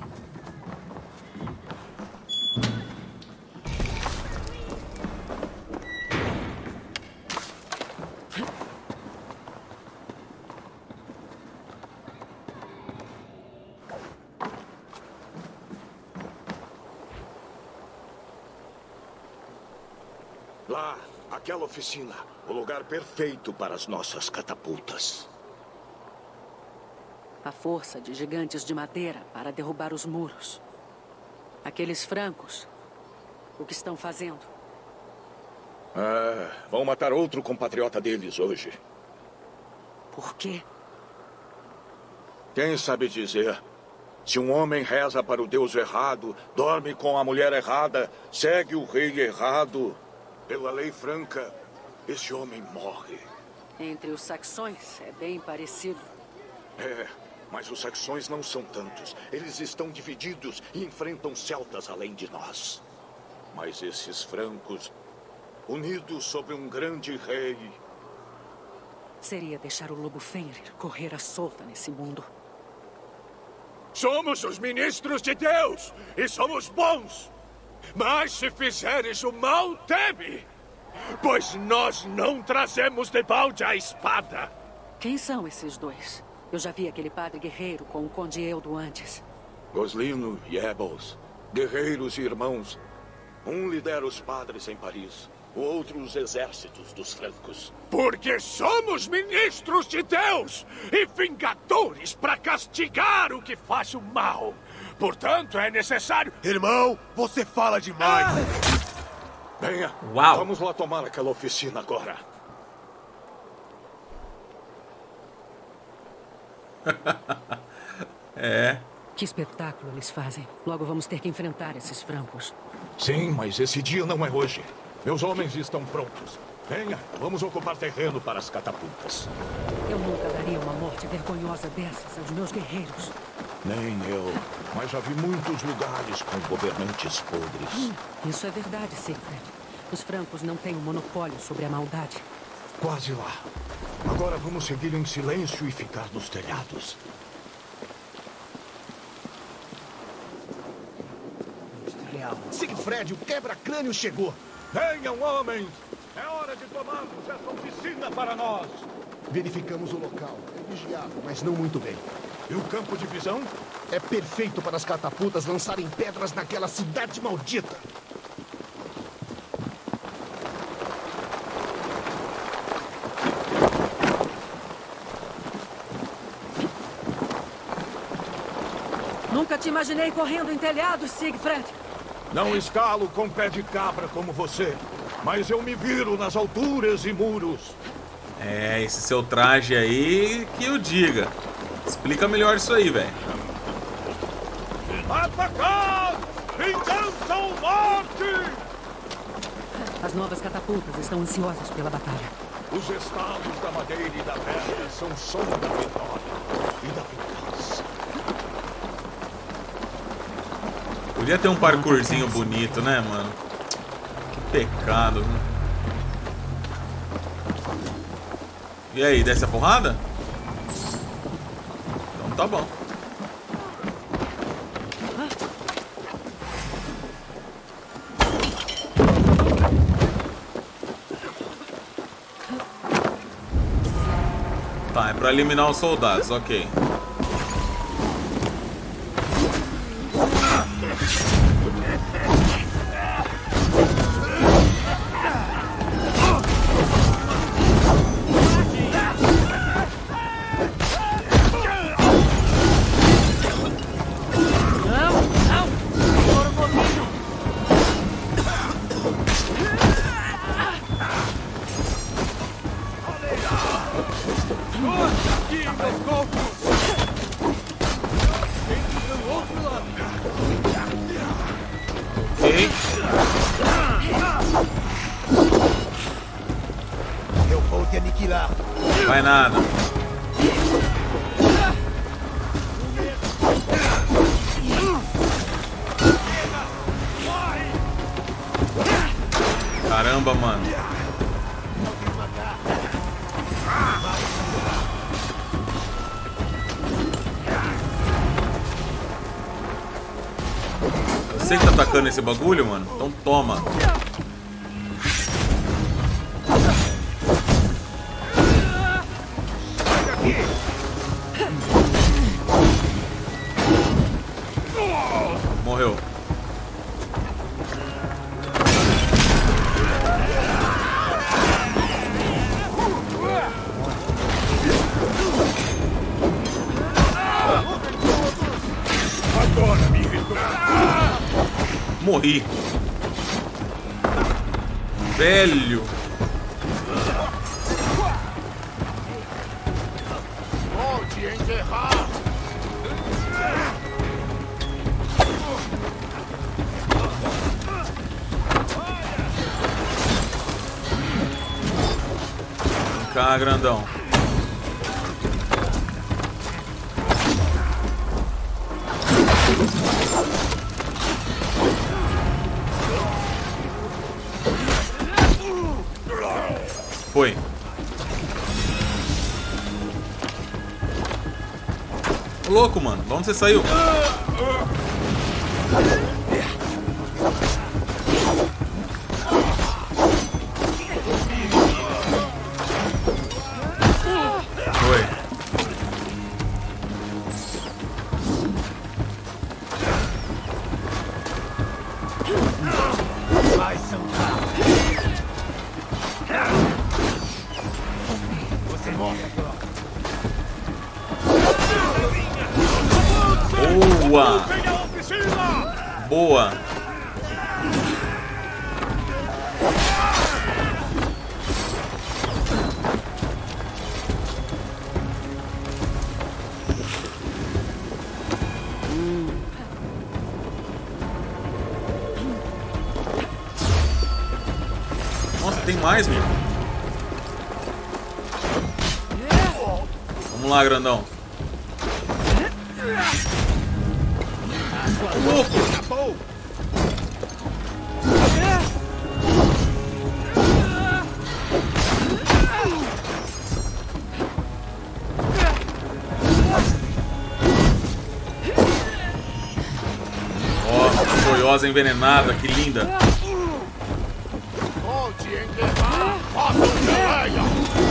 Lá, aquela oficina, o lugar perfeito para as nossas catapultas. A força de gigantes de madeira para derrubar os muros. Aqueles francos, o que estão fazendo? Ah, vão matar outro compatriota deles hoje. Por quê? Quem sabe dizer? Se um homem reza para o Deus errado, dorme com a mulher errada, segue o rei errado, pela lei franca, esse homem morre. Entre os saxões é bem parecido. É, mas os saxões não são tantos. Eles estão divididos e enfrentam celtas além de nós. Mas esses francos, unidos sob um grande rei... Seria deixar o lobo Fenrir correr à solta nesse mundo. Somos os ministros de Deus e somos bons. Mas se fizeres o mal, teme. Pois nós não trazemos de balde a espada. Quem são esses dois? Eu já vi aquele padre guerreiro com o Conde Eudo antes. Goslino e Ebels, guerreiros e irmãos. Um lidera os padres em Paris, o outro os exércitos dos francos. Porque somos ministros de Deus e vingadores para castigar o que faz o mal. Portanto, é necessário... Irmão, você fala demais. Ah! Venha, Uau. Vamos lá tomar aquela oficina agora. É. Que espetáculo eles fazem. Logo vamos ter que enfrentar esses francos. Sim, mas esse dia não é hoje. Meus homens estão prontos. Venha, vamos ocupar terreno para as catapultas. Eu nunca daria uma morte vergonhosa dessas aos meus guerreiros. Nem eu. Mas já vi muitos lugares com governantes podres. Hum, isso é verdade, Siegfried. Os francos não têm um monopólio sobre a maldade. Quase lá. Agora vamos seguir em silêncio e ficar nos telhados. Siegfried, o quebra-crânio chegou. Venham, homens! É hora de tomarmos essa oficina para nós. Verificamos o local. É vigiado, mas não muito bem. E o campo de visão? É perfeito para as catapultas lançarem pedras naquela cidade maldita. Nunca te imaginei correndo em telhados, Siegfried. Não escalo com pé de cabra como você, mas eu me viro nas alturas e muros. É, esse seu traje aí, que eu diga. Explica melhor isso aí, velho. Atacar! Vingança ou morte! As novas catapultas estão ansiosas pela batalha. Os estalos da madeira e da pedra são som da vitória e da vingança. Podia ter um parkourzinho bonito, né, mano? Que pecado, viu? E aí, desce a porrada? Então tá bom. Tá, é pra eliminar os soldados, ok. Aqui, meus golpes! Vai nada. Caramba, mano. Eu sei que tá atacando esse bagulho, mano. Então toma. Morreu. Agora me retorno. Morri. Velho. Pode enterrar. Vem cá, grandão. Foi. Ô, louco, mano. De onde você saiu? Foi. Vai, São Você morre agora. Boa! Boa! Nossa, tem mais, meu. Vamos lá, grandão. Louco! Ó, joiosa envenenada, que linda. Pode enterrar. Façam geleia.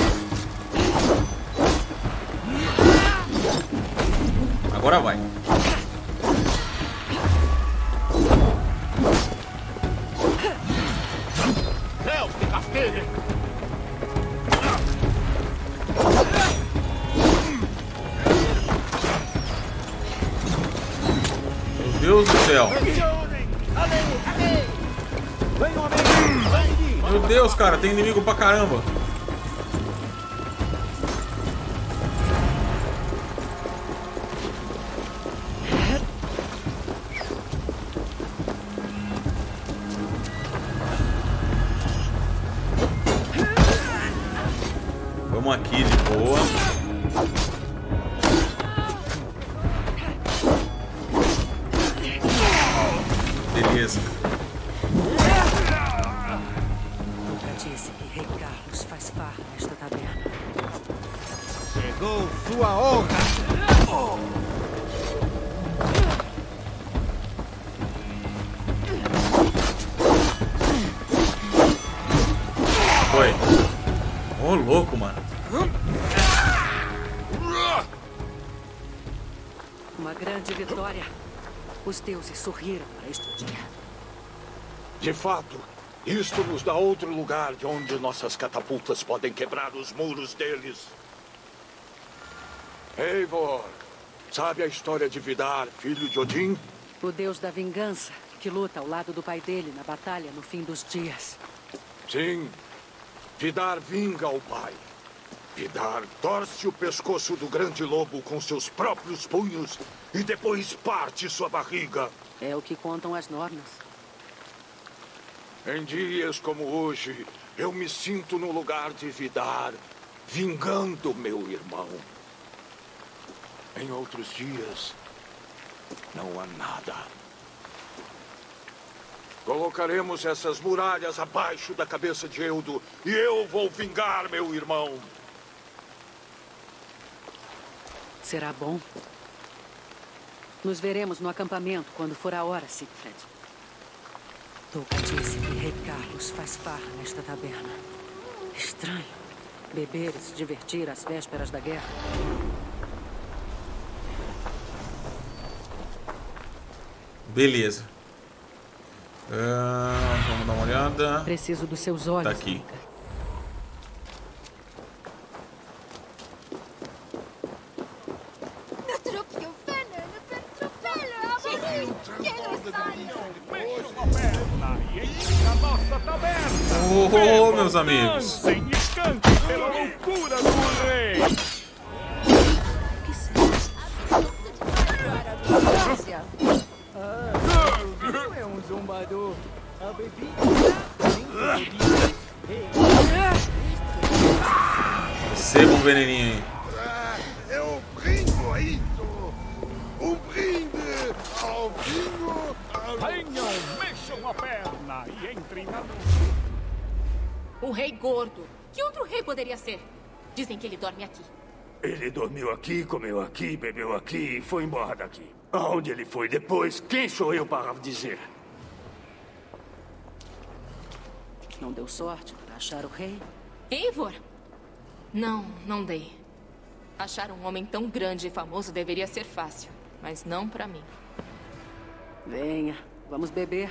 Agora vai. Deus me castigue. Meu Deus do céu. Meu Deus, cara, tem inimigo pra caramba. Vamos aqui de boa. Beleza. Nunca disse que Rei Carlos faz farra nesta taberna. Chegou sua honra! Foi. Ô, louco, mano. Uma grande vitória. Os deuses sorriram para este dia. De fato, isto nos dá outro lugar de onde nossas catapultas podem quebrar os muros deles. Eivor, sabe a história de Vidar, filho de Odin? O deus da vingança, que luta ao lado do pai dele na batalha no fim dos dias. Sim, Vidar vinga o pai. Vidar torce o pescoço do grande lobo com seus próprios punhos e depois parte sua barriga. É o que contam as normas. Em dias como hoje, eu me sinto no lugar de Vidar vingando meu irmão. Em outros dias, não há nada. Colocaremos essas muralhas abaixo da cabeça de Eudo e eu vou vingar meu irmão. Será bom? Nos veremos no acampamento quando for a hora, Siegfried. Toca disse que Rei Carlos faz farra nesta taberna. Estranho. Beber e se divertir às vésperas da guerra. Beleza. Uh, vamos dar uma olhada. Preciso dos seus olhos. Tá aqui. Oh, meus amigos. Pela loucura do rei. É um zombador. A bebida. Receba um veneninho aí. Eu brindo a isso. Um brinde ao vinho. Venham, mexam a perna e entrem na luz. O rei gordo. Que outro rei poderia ser? Dizem que ele dorme aqui. Ele dormiu aqui, comeu aqui, bebeu aqui e foi embora daqui. Aonde ele foi depois, quem sou eu para dizer? Não deu sorte para achar o rei? Eivor? Não, não dei. Achar um homem tão grande e famoso deveria ser fácil, mas não para mim. Venha, vamos beber.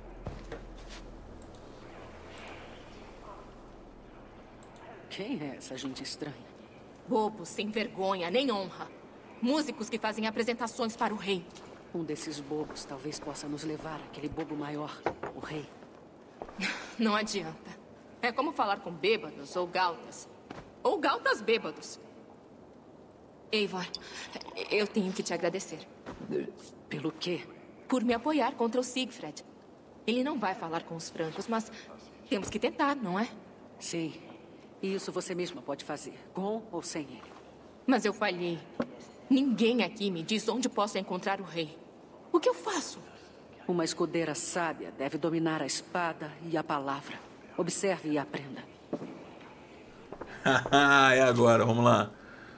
Quem é essa gente estranha? Bobos, sem vergonha, nem honra. Músicos que fazem apresentações para o rei. Um desses bobos talvez possa nos levar àquele bobo maior, o rei. Não adianta. É como falar com bêbados ou gautas. Ou gautas bêbados. Eivor, eu tenho que te agradecer. Pelo quê? Por me apoiar contra o Siegfried. Ele não vai falar com os francos, mas temos que tentar, não é? Sim. Isso você mesma pode fazer, com ou sem ele. Mas eu falhei. Ninguém aqui me diz onde posso encontrar o rei. O que eu faço? Uma escudeira sábia deve dominar a espada e a palavra. Observe e aprenda. É agora, vamos lá.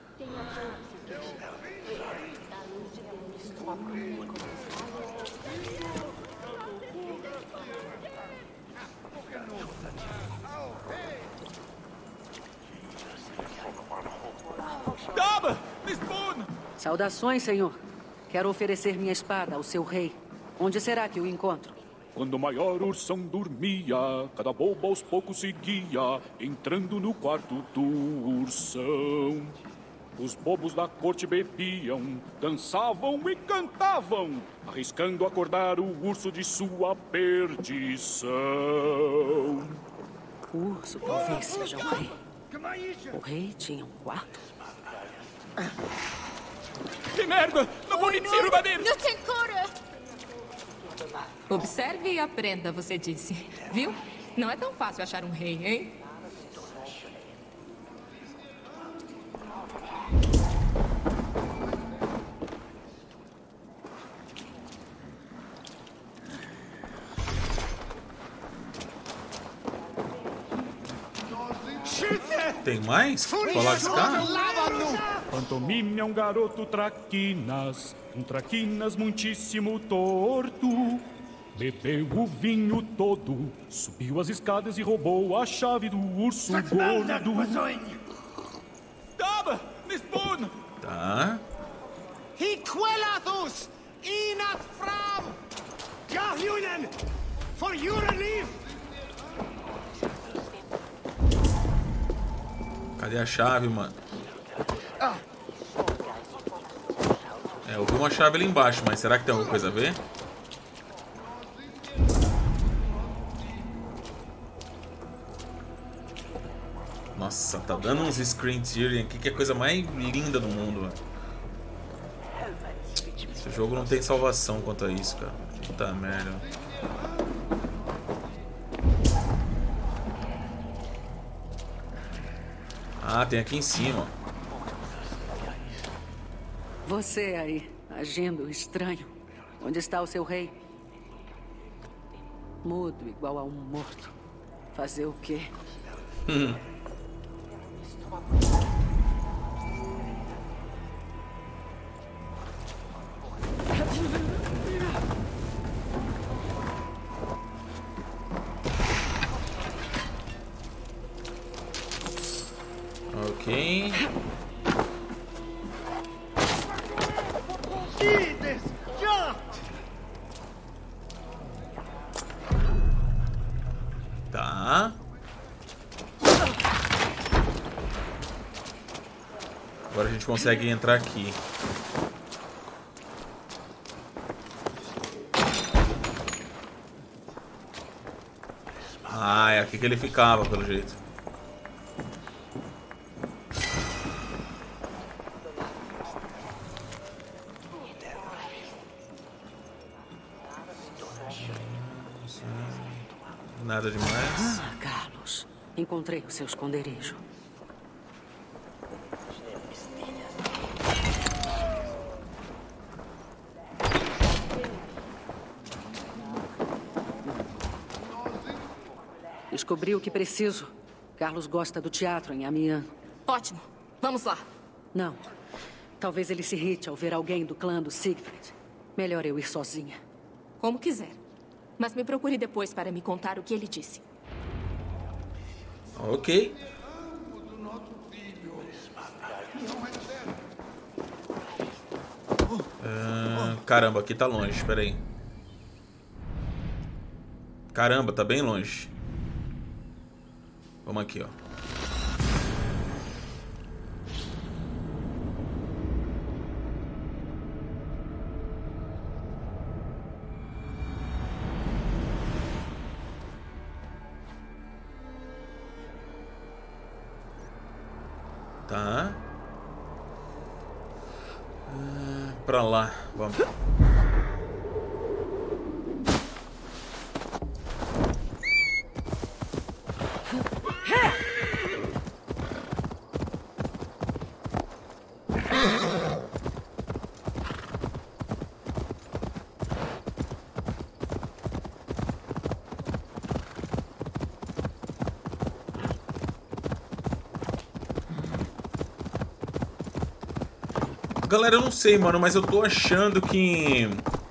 Saudações, senhor. Quero oferecer minha espada ao seu rei. Onde será que o encontro? Quando o maior ursão dormia, cada bobo aos poucos seguia, entrando no quarto do ursão. Os bobos da corte bebiam, dançavam e cantavam, arriscando acordar o urso de sua perdição. O urso talvez seja o rei. O rei tinha um quarto? Que merda! Não vou nem ser uma deles! Não tem cura! Observe e aprenda, você disse. Viu? Não é tão fácil achar um rei, hein? Tem mais? Falar desse cara? Pantomime é um garoto traquinas, um traquinas muitíssimo torto. Bebeu o vinho todo, subiu as escadas e roubou a chave do urso gordo. Daba, Nisbun! Tá. Hiquelathus, Inath Fram, Gahunen, for your relief! Cadê a chave, mano? É, eu vi uma chave ali embaixo, mas será que tem alguma coisa a ver? Nossa, tá dando uns screen tearing aqui que é a coisa mais linda do mundo, velho. Esse jogo não tem salvação quanto a isso, cara. Puta merda. Ah, tem aqui em cima. Você aí, agindo estranho. Onde está o seu rei? Mudo, igual a um morto. Fazer o quê? Hum. Ok. Tá. Agora a gente consegue entrar aqui. Ah, é aqui que ele ficava, pelo jeito. Nada demais. Ah, Carlos. Encontrei o seu esconderijo. Descobri o que preciso. Carlos gosta do teatro em Amiens. Ótimo. Vamos lá. Não. Talvez ele se irrite ao ver alguém do clã do Siegfried. Melhor eu ir sozinha. Como quiser. Mas me procure depois para me contar o que ele disse. Ok. Ah, caramba, aqui tá longe, espera aí. Caramba, tá bem longe. Vamos aqui, ó. Tá. Ah, pra lá, vamos. Galera, eu não sei, mano, mas eu tô achando que...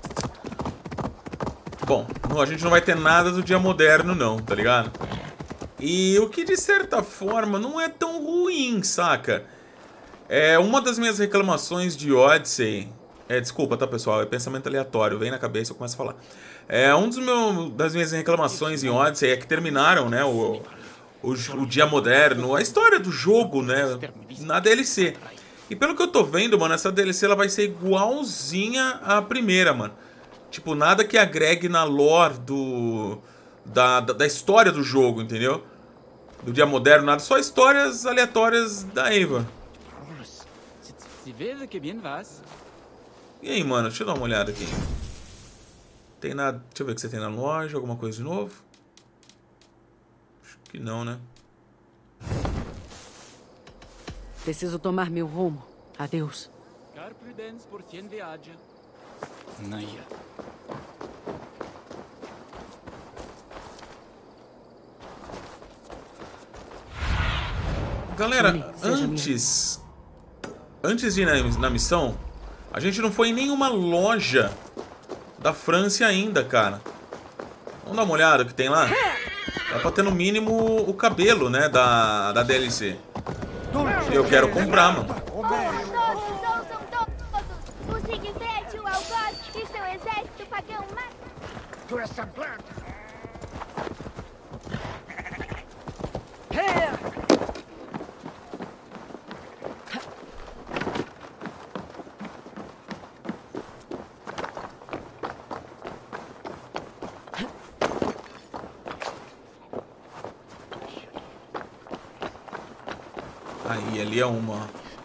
Bom, a gente não vai ter nada do dia moderno, não, tá ligado? E o que, de certa forma, não é tão ruim, saca? É, uma das minhas reclamações de Odyssey... É, desculpa, tá, pessoal? É pensamento aleatório, vem na cabeça e eu começo a falar. É, um dos meus, das minhas reclamações em Odyssey é que terminaram, né, o, o, o dia moderno, a história do jogo, né, na D L C. E pelo que eu tô vendo, mano, essa D L C ela vai ser igualzinha à primeira, mano. Tipo, nada que agregue na lore do... Da, da, da história do jogo, entendeu? Do dia moderno, nada. Só histórias aleatórias da Ava. E aí, mano, deixa eu dar uma olhada aqui. Tem nada... Deixa eu ver o que você tem na loja, alguma coisa de novo? Acho que não, né? Preciso tomar meu rumo. Adeus. Galera, antes... Antes de ir na, na missão, a gente não foi em nenhuma loja da França ainda, cara. Vamos dar uma olhada o que tem lá? Dá pra ter no mínimo o cabelo, né, da, da D L C. Eu quero comprar, mano. Todos, ouçam todos! O Siegfried, o Algoz e seu exército pagão mata. Tu és semblante! Aí, ali é uma.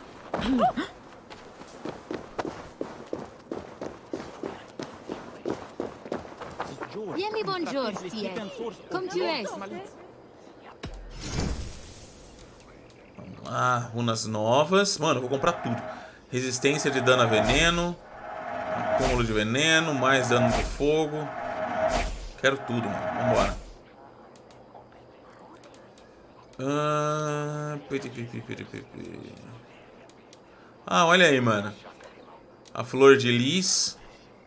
Bien les bonjours, Sire. Comme tu es. Ah, runas novas. Mano, eu vou comprar tudo. Resistência de dano a veneno. Acúmulo de veneno. Mais dano de fogo. Quero tudo, mano. Vambora. Ah, ah, olha aí, mano. A flor de lis.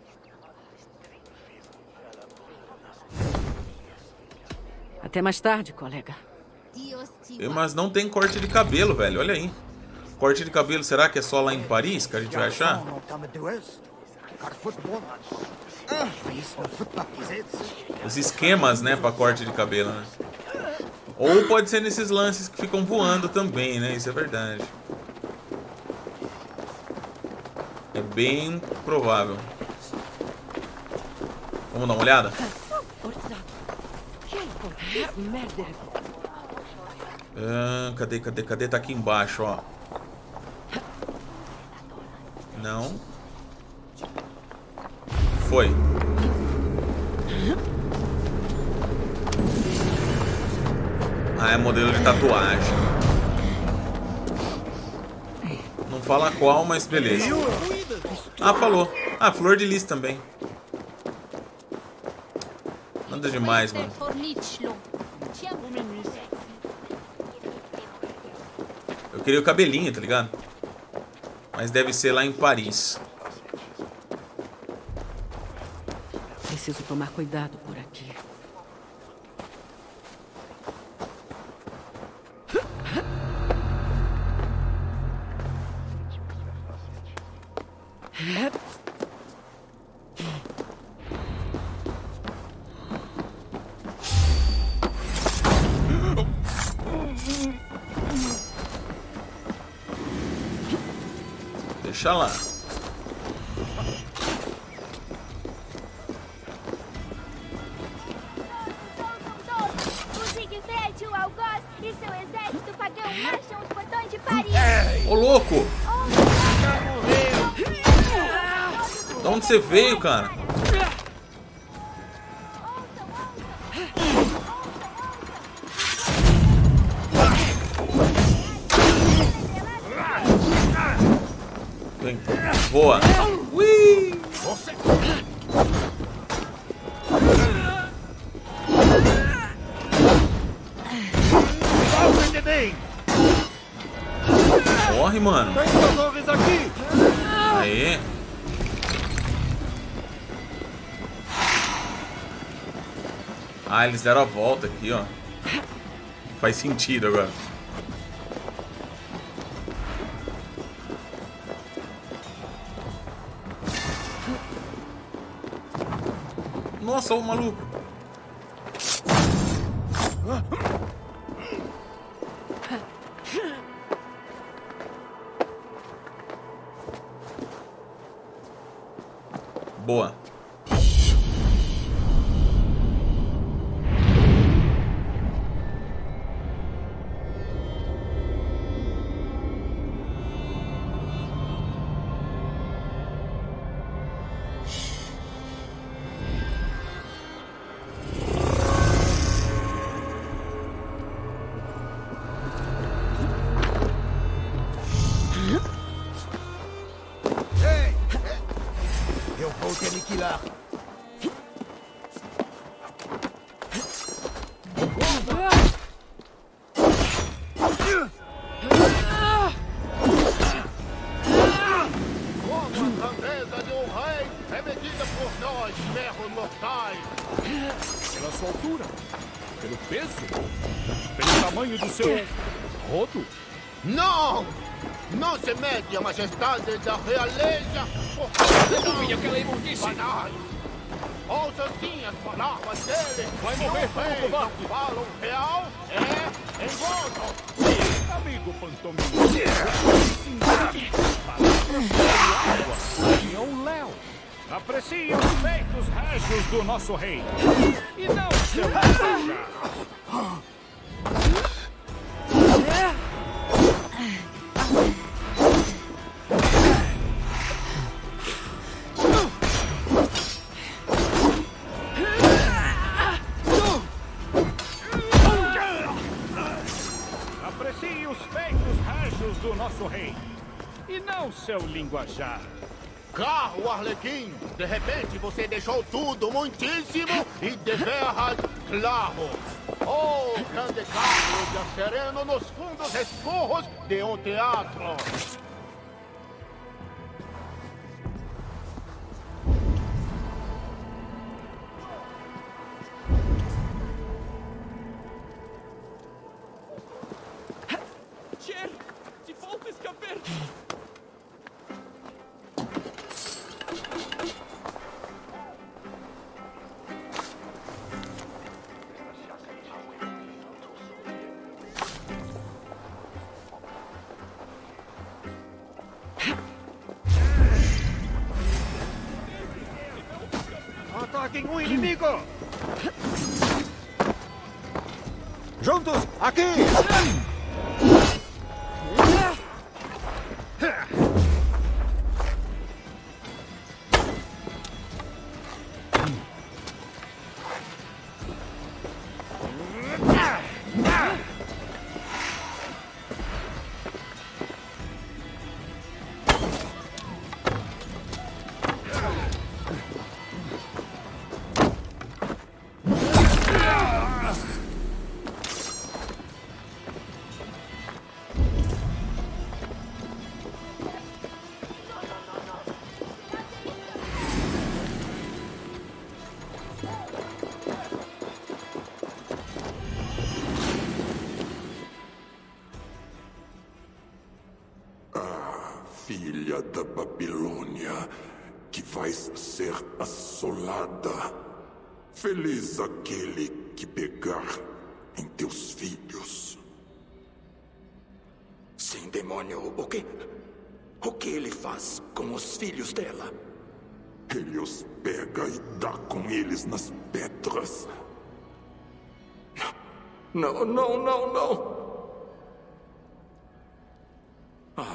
Até mais tarde, colega. Mas não tem corte de cabelo, velho. Olha aí. Corte de cabelo, será que é só lá em Paris que a gente vai achar? Os esquemas, né, pra corte de cabelo, né? Ou pode ser nesses lances que ficam voando também, né? Isso é verdade. É bem provável. Vamos dar uma olhada? Ah, cadê, cadê, cadê? Tá aqui embaixo, ó. Não. Foi. Ah, é modelo de tatuagem. Não fala qual, mas beleza. Ah, falou. Ah, flor de lis também. Nada demais, mano. Eu queria o cabelinho, tá ligado? Mas deve ser lá em Paris. Preciso tomar cuidado por aqui. Deixa lá. O Siegfried, o Algoz e seu exército pagão marcham os portões de Paris. Ô, louco! De onde você veio, cara? Vem, voa. Ui! Corre, mano. Aê. Ah, eles deram a volta aqui, ó. Faz sentido agora. Nossa, o maluco. Boa. Eu vou te aniquilar. Como a grandeza de um rei é medida por nós, ferros mortais. Pela sua altura, pelo peso, pelo tamanho do seu rodo. Não! Não se mede a majestade da realeza por Ouve aquela imundice! banais. Ouça sim as palavras dele. Vai morrer como covarde. Não falam real, é engano. Amigo Pantomime, água, sangue ou léu. Aprecie os feitos régios do nosso rei. E não seu lugar. Aprecie os feitos o nosso rei. E não seu linguajar. Carro, Arlequim! De repente você deixou tudo muitíssimo e deveras claro. Oh, grande Carlos de Sereno nos fundos escuros de um teatro. Cher, de volta a escapar. Ataquem um inimigo! Juntos, aqui! Filha da Babilônia, que vais ser assolada. Feliz aquele que pegar em teus filhos. Sim, demônio, o que... O que ele faz com os filhos dela? Ele os pega e dá com eles nas pedras. Não, não, não, não. Ah...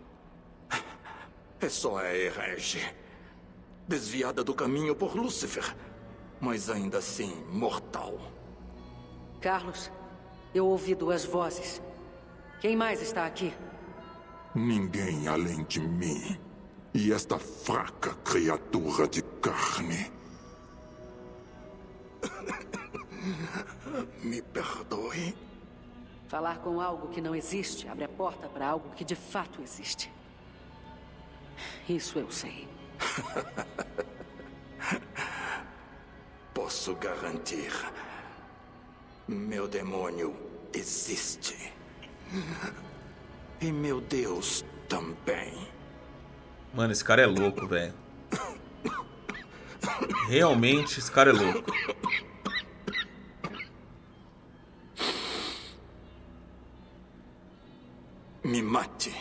É só a herege, desviada do caminho por Lúcifer, mas ainda assim mortal. Carlos, eu ouvi duas vozes. Quem mais está aqui? Ninguém além de mim. E esta fraca criatura de carne. Me perdoe. Falar com algo que não existe abre a porta para algo que de fato existe. Isso eu sei. Posso garantir. Meu demônio existe. E meu Deus também. Mano, esse cara é louco, velho. Realmente, esse cara é louco. Me mate.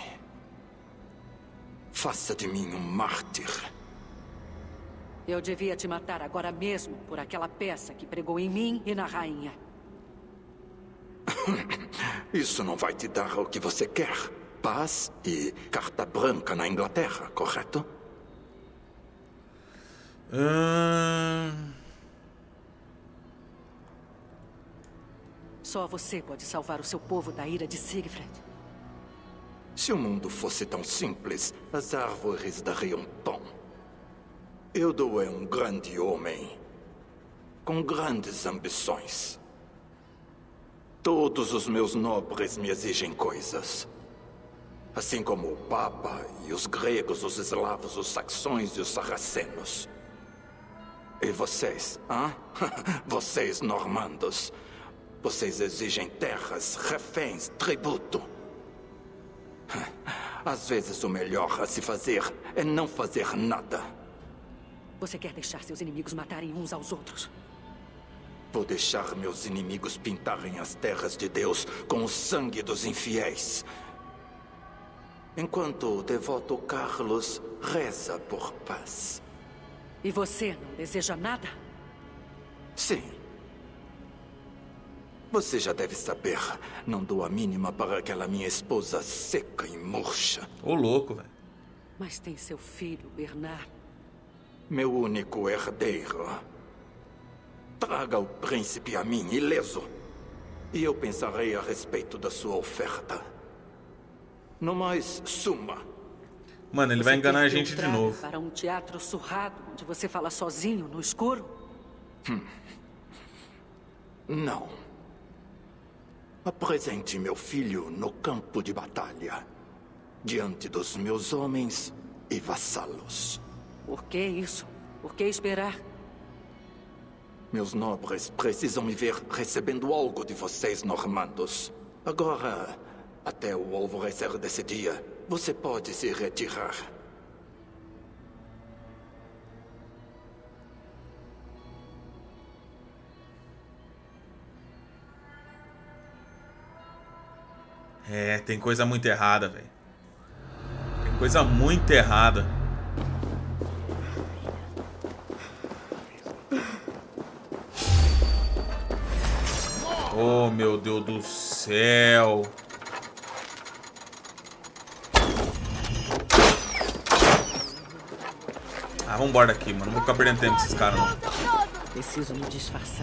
Faça de mim um mártir. Eu devia te matar agora mesmo por aquela peça que pregou em mim e na rainha. Isso não vai te dar o que você quer. Paz e carta branca na Inglaterra, correto? Hum... Só você pode salvar o seu povo da ira de Siegfried. Se o mundo fosse tão simples, as árvores dariam pão. Eudo é um grande homem, com grandes ambições. Todos os meus nobres me exigem coisas. Assim como o Papa e os gregos, os eslavos, os saxões e os sarracenos. E vocês, hã? Vocês normandos. Vocês exigem terras, reféns, tributo. Às vezes o melhor a se fazer é não fazer nada. Você quer deixar seus inimigos matarem uns aos outros? Vou deixar meus inimigos pintarem as terras de Deus com o sangue dos infiéis. Enquanto o devoto Carlos reza por paz. E você não deseja nada? Sim. Você já deve saber. Não dou a mínima para aquela minha esposa seca e murcha. Ô, louco, velho. Mas tem seu filho, Bernard. Meu único herdeiro. Traga o príncipe a mim, ileso. E eu pensarei a respeito da sua oferta. Não mais suma. Mano, ele vai enganar a gente de novo. Para um teatro surrado, onde você fala sozinho, no escuro? Hum. Não. Apresente meu filho no campo de batalha, diante dos meus homens e vassalos. Por que isso? Por que esperar? Meus nobres precisam me ver recebendo algo de vocês, normandos. Agora, até o alvorecer desse dia, você pode se retirar. É, tem coisa muito errada, velho. Tem coisa muito errada. Oh, meu Deus do céu. Ah, vambora daqui, mano. Não vou ficar perdendo tempo com esses caras, não. Preciso me disfarçar.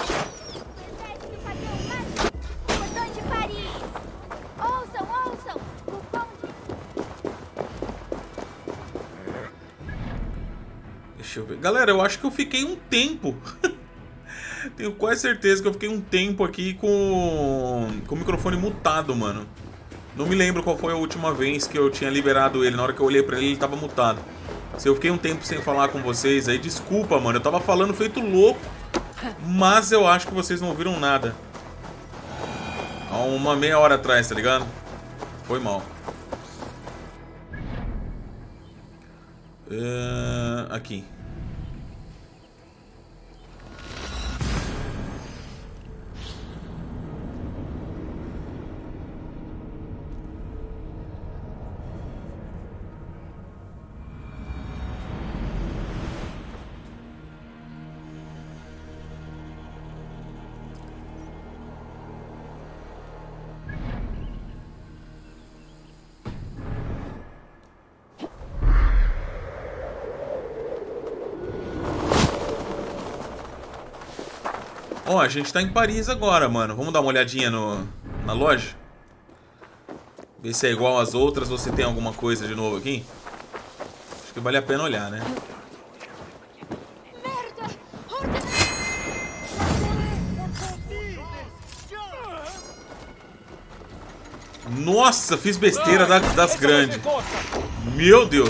Deixa eu ver. Galera, eu acho que eu fiquei um tempo. Tenho quase certeza que eu fiquei um tempo aqui com, com o microfone mutado, mano. Não me lembro qual foi a última vez que eu tinha liberado ele. Na hora que eu olhei pra ele, ele tava mutado. Se eu fiquei um tempo sem falar com vocês aí, desculpa, mano. Eu tava falando feito louco. Mas eu acho que vocês não ouviram nada. Há uma meia hora atrás, tá ligado? Foi mal. Uh, aqui. Ó, oh, a gente tá em Paris agora, mano. Vamos dar uma olhadinha no, na loja? Ver se é igual às outras ou se tem alguma coisa de novo aqui. Acho que vale a pena olhar, né? Nossa, fiz besteira das, das grandes. Meu Deus.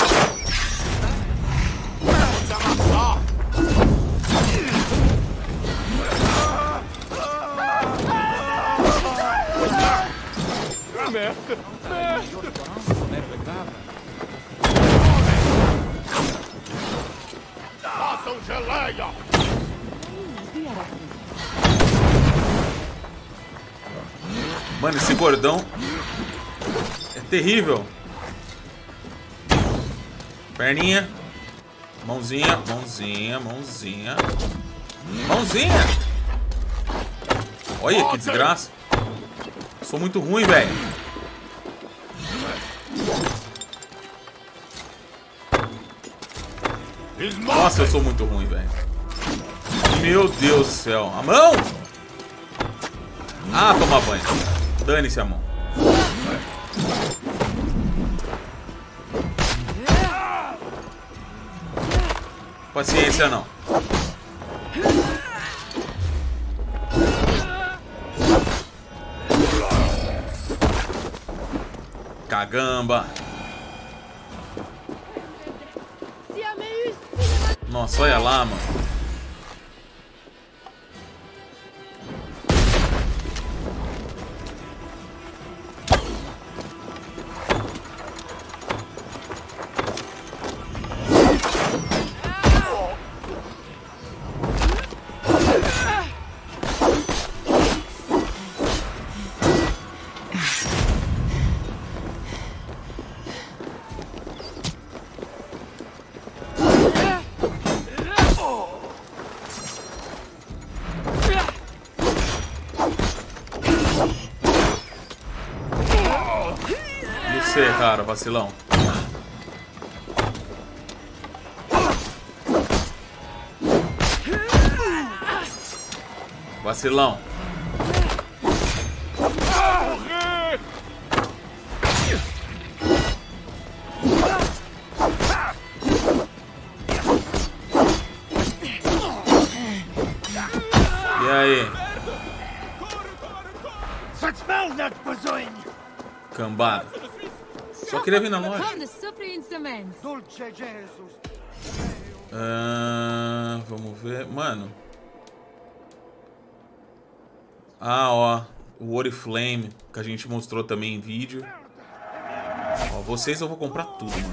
Merda! Merda! Façam geleia! Mano, esse gordão é terrível. Perninha. Mãozinha, mãozinha, mãozinha. Mãozinha! Olha que desgraça. Sou muito ruim, velho. Nossa, eu sou muito ruim, velho. Meu Deus do céu. A mão! Ah, toma banho. Dane-se a mão. Paciência, não. Cagamba. Nossa, olha lá, mano. Você, cara, vacilão. Vacilão. E aí? Cambada. Só queria vir na loja. Ah, vamos ver. Mano. Ah, ó. O Oriflame, que a gente mostrou também em vídeo. Ó, vocês eu vou comprar tudo, mano.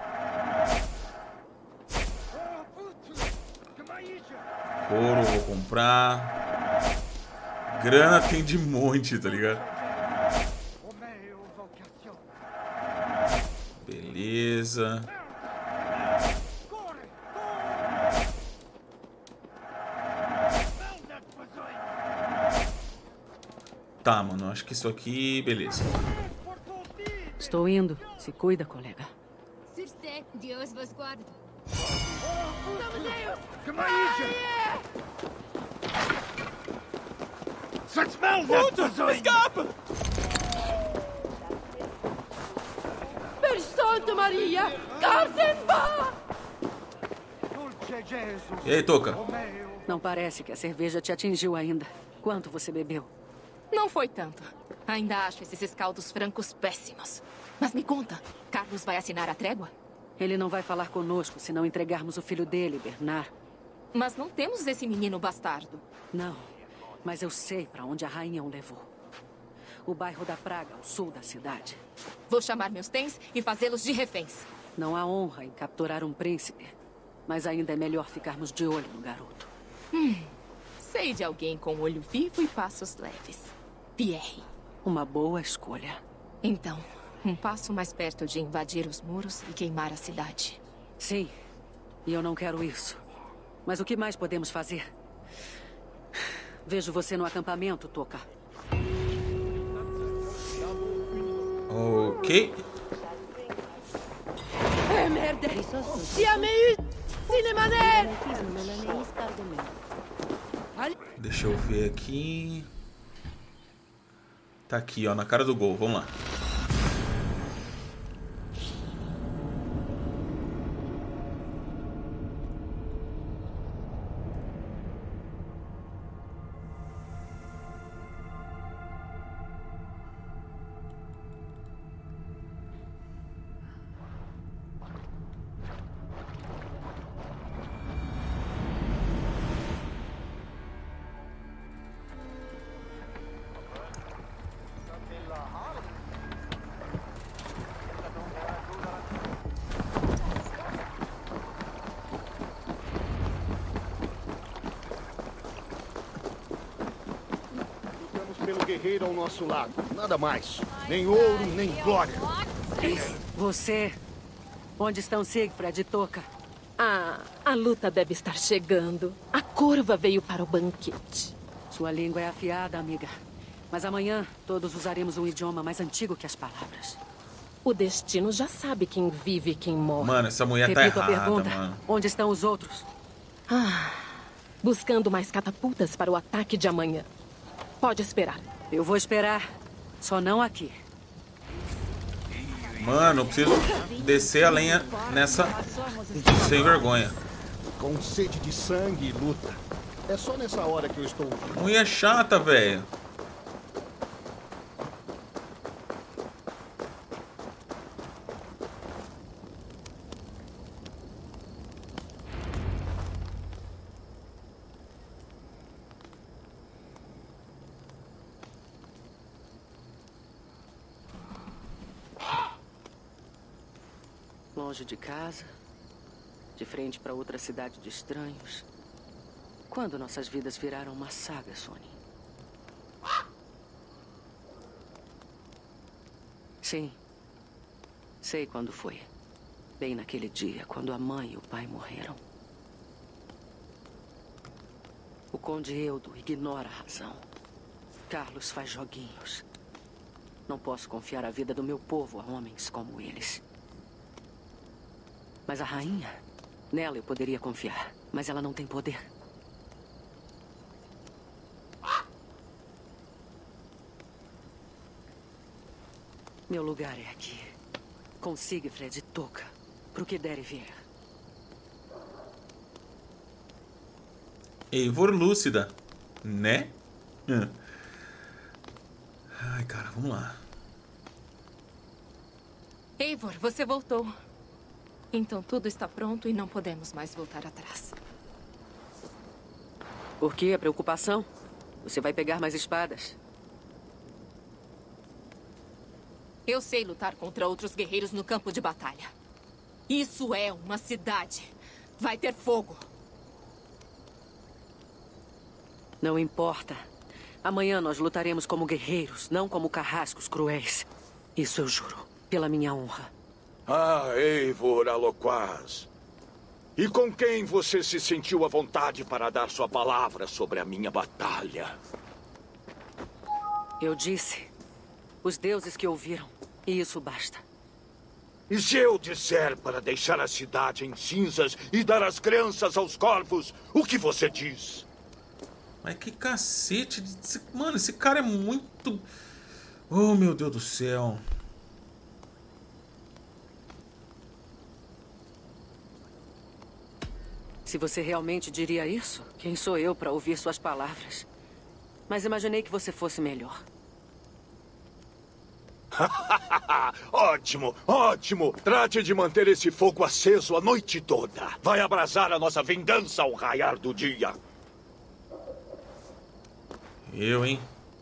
Couro eu vou comprar. Grana tem de monte, tá ligado? Beleza. Tá, mano, acho que isso aqui... Beleza. Estou indo. Se cuida, colega. Deus vos guarde. Puto, escapa! Per Santa Maria, Gardenba! E aí, Toca? Não parece que a cerveja te atingiu ainda. Quanto você bebeu? Não foi tanto. Ainda acho esses escaldos francos péssimos. Mas me conta, Carlos vai assinar a trégua? Ele não vai falar conosco se não entregarmos o filho dele, Bernard. Mas não temos esse menino bastardo. Não, mas eu sei para onde a rainha o levou. O bairro da Praga, ao sul da cidade. Vou chamar meus tens e fazê-los de reféns. Não há honra em capturar um príncipe, mas ainda é melhor ficarmos de olho no garoto. Hum, sei de alguém com olho vivo e passos leves. Pierre. Uma boa escolha. Então, um passo mais perto de invadir os muros e queimar a cidade. Sim, e eu não quero isso. Mas o que mais podemos fazer? Vejo você no acampamento, Toca. Ok. É merda! Siamei cinemané! Deixa eu ver aqui. Tá aqui, ó, na cara do gol. Vamos lá. Pelo guerreiro ao nosso lado. Nada mais. Nem ouro, nem glória. Você... Onde estão Siegfried e Toca? Ah, a luta deve estar chegando. A corva veio para o banquete. Sua língua é afiada, amiga. Mas amanhã todos usaremos um idioma mais antigo que as palavras. O destino já sabe quem vive e quem morre. Mano, essa mulher tá Repito a errada, pergunta. mano. Onde estão os outros? Ah, buscando mais catapultas para o ataque de amanhã. Pode esperar. Eu vou esperar. Só não aqui. Mano, eu preciso descer a lenha nessa sem vergonha. Com sede de sangue e luta. É só nessa hora que eu estou... Mulher chata, velho. Longe de casa, de frente para outra cidade de estranhos. Quando nossas vidas viraram uma saga, Sonny? Sim, sei quando foi. Bem naquele dia, quando a mãe e o pai morreram. O Conde Eudo ignora a razão. Carlos faz joguinhos. Não posso confiar a vida do meu povo a homens como eles. Mas a rainha, nela eu poderia confiar. Mas ela não tem poder. Meu lugar é aqui. Com Siegfried e Toca. Pro que der e vier. Eivor Lúcida. Né? Hum. Ai, cara, vamos lá. Eivor, você voltou. Então tudo está pronto e não podemos mais voltar atrás. Por que a preocupação? Você vai pegar mais espadas. Eu sei lutar contra outros guerreiros no campo de batalha. Isso é uma cidade. Vai ter fogo. Não importa. Amanhã nós lutaremos como guerreiros, não como carrascos cruéis. Isso eu juro, pela minha honra. Ah, Eivor Aloquaz. E com quem você se sentiu à vontade para dar sua palavra sobre a minha batalha? Eu disse. Os deuses que ouviram. E isso basta. E se eu disser para deixar a cidade em cinzas e dar as crianças aos corvos, o que você diz? Mas que cacete. Mano, esse cara é muito... Oh, meu Deus do céu. Se você realmente diria isso, quem sou eu para ouvir suas palavras? Mas imaginei que você fosse melhor. Ótimo, ótimo. Trate de manter esse fogo aceso a noite toda. Vai abrasar a nossa vingança ao raiar do dia. Eu, hein?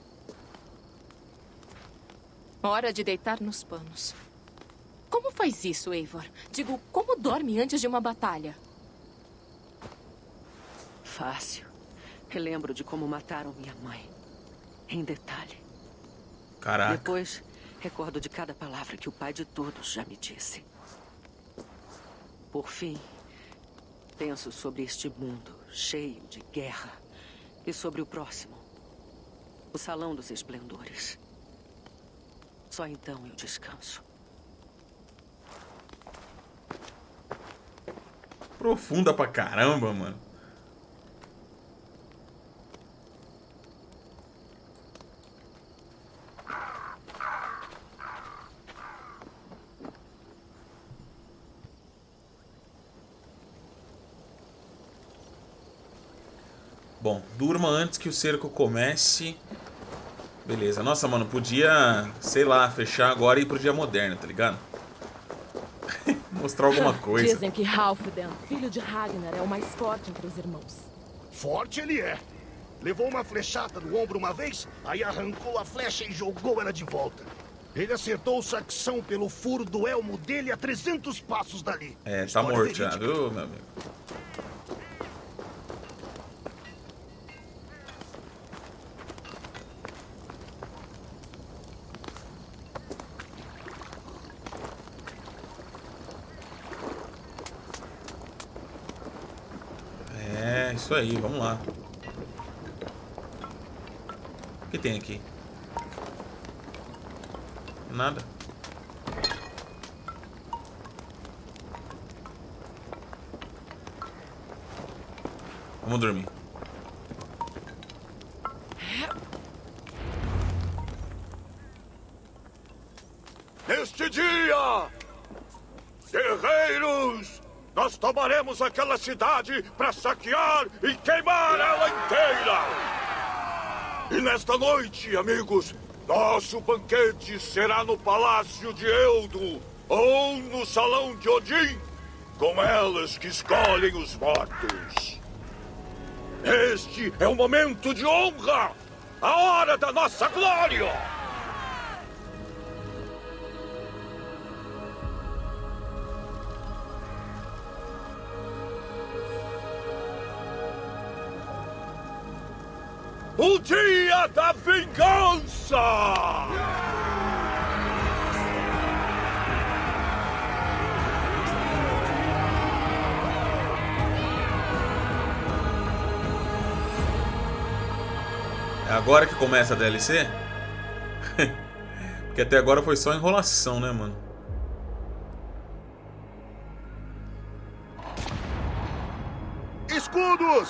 Hora de deitar nos panos. Como faz isso, Eivor? Digo, como dorme antes de uma batalha? Fácil. Relembro de como mataram minha mãe. Em detalhe. Caraca. Depois, recordo de cada palavra que o pai de todos já me disse. Por fim, penso sobre este mundo cheio de guerra. E sobre o próximo. O Salão dos Esplendores. Só então eu descanso. Profunda pra caramba, mano. Bom, durma antes que o cerco comece. Beleza. Nossa, mano, podia, sei lá, fechar agora e ir pro dia moderno, tá ligado? Mostrar alguma coisa. Dizem que Halfdan, filho de Ragnar, é o mais forte entre os irmãos. Forte ele é. Levou uma flechada no ombro uma vez, aí arrancou a flecha e jogou ela de volta. Ele acertou o saxão pelo furo do elmo dele a trezentos passos dali. É, tá História morto já, verídica. viu, meu amigo? É, isso aí, vamos lá. O que tem aqui? Nada. Vamos dormir. Neste dia, guerreiros, nós tomaremos aquela cidade para saquear e queimar ela inteira. E nesta noite, amigos, nosso banquete será no Palácio de Eldo ou no Salão de Odin, com elas que escolhem os mortos. Este é o momento de honra, a hora da nossa glória. O dia da vingança! É agora que começa a D L C? Porque até agora foi só enrolação, né, mano? Escudos!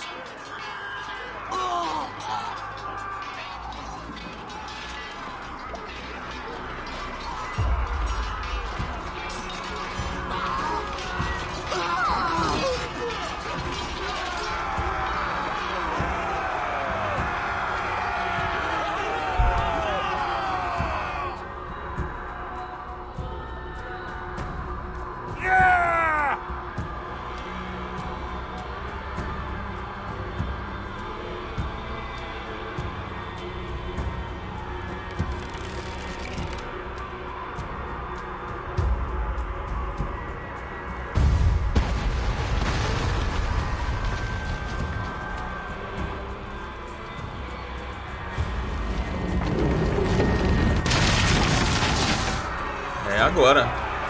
agora.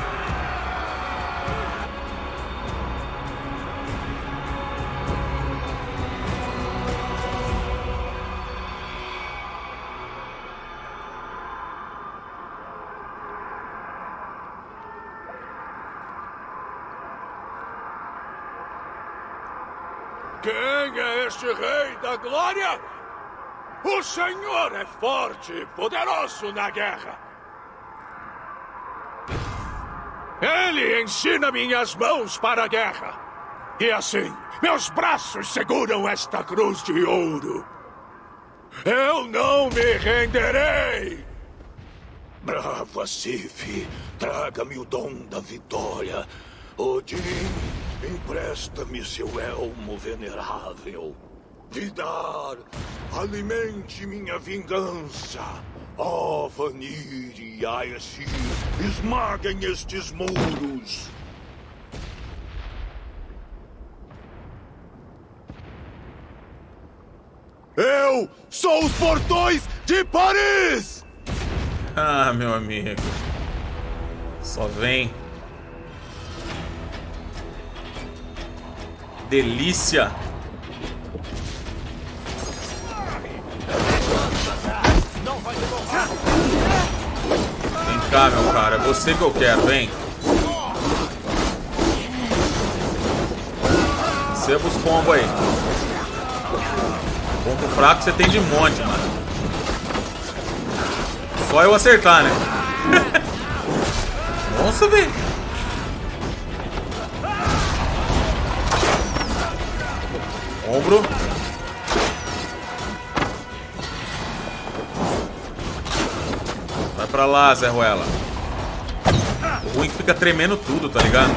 Quem é este rei da glória? O Senhor é forte e poderoso na guerra. Ele ensina minhas mãos para a guerra. E assim, meus braços seguram esta cruz de ouro. Eu não me renderei. Brava Sif, traga-me o dom da vitória. Odin, empresta-me seu elmo venerável. Vidar, alimente minha vingança. Ó, Vanir e Aesir, esmaguem estes muros. Eu sou os portões de Paris! Ah, meu amigo. Só vem. Delícia. Vem cá, meu cara. É você que eu quero, vem. Receba os combos aí. Ponto fraco você tem de monte, mano. Só eu acertar, né? Nossa, velho. Ombro. Vai pra lá, Zé Ruela. O ruim é que fica tremendo tudo, tá ligado?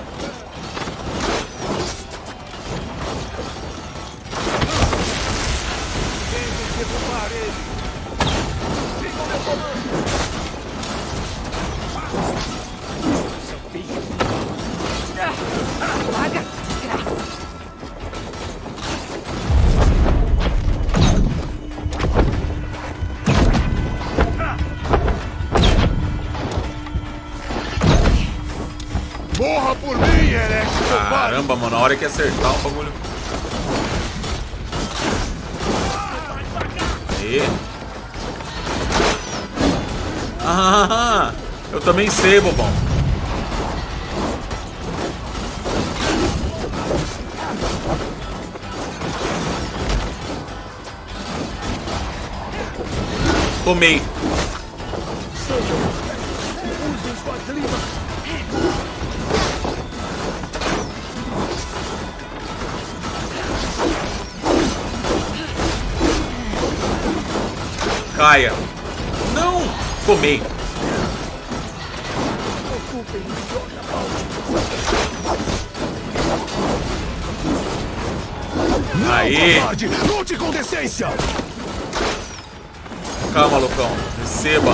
Morra por mim, Erex! Caramba, mano, na hora que acertar o bagulho. Aí. Ah, eu também sei, bobão. Tomei. Caia. Não! Tomei. Aí. Lute com decência. Calma, loucão. Receba.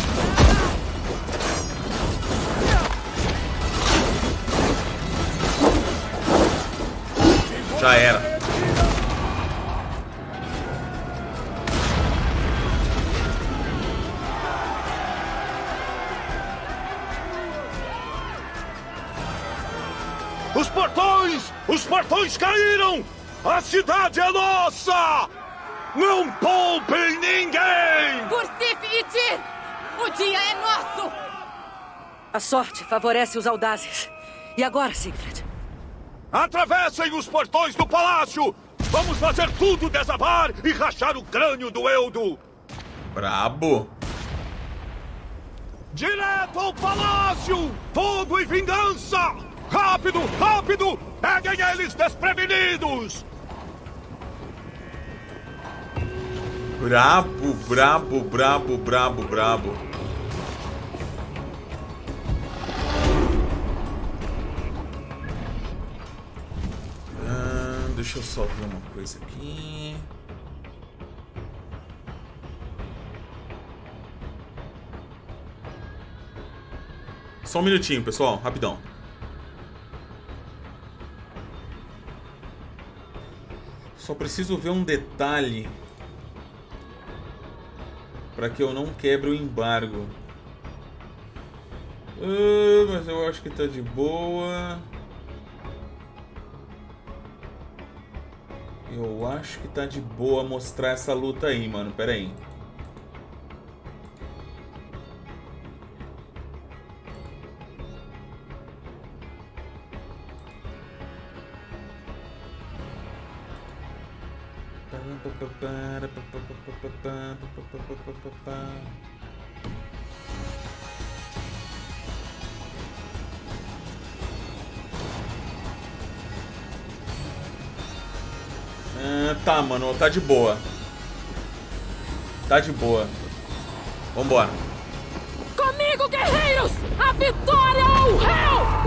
Já era. Os portões! Os portões caíram! A cidade é nossa! Não poupem ninguém! Por Sif e Tyr! O dia é nosso! A sorte favorece os audazes. E agora, Siegfried? Atravessem os portões do palácio! Vamos fazer tudo desabar e rachar o crânio do Eldo! Brabo! Direto ao palácio! Fogo e vingança! Rápido, rápido! Peguem eles desprevenidos! Brabo, brabo, brabo, brabo, brabo. Ah, deixa eu só ver uma coisa aqui. Só um minutinho, pessoal, rapidão. Só preciso ver um detalhe para que eu não quebre o embargo. Uh, mas eu acho que tá de boa. Eu acho que tá de boa mostrar essa luta aí, mano. Pera aí. Ah, tá, mano, tá de boa. Tá de boa. Vambora. Comigo, guerreiros! A vitória ou o réu!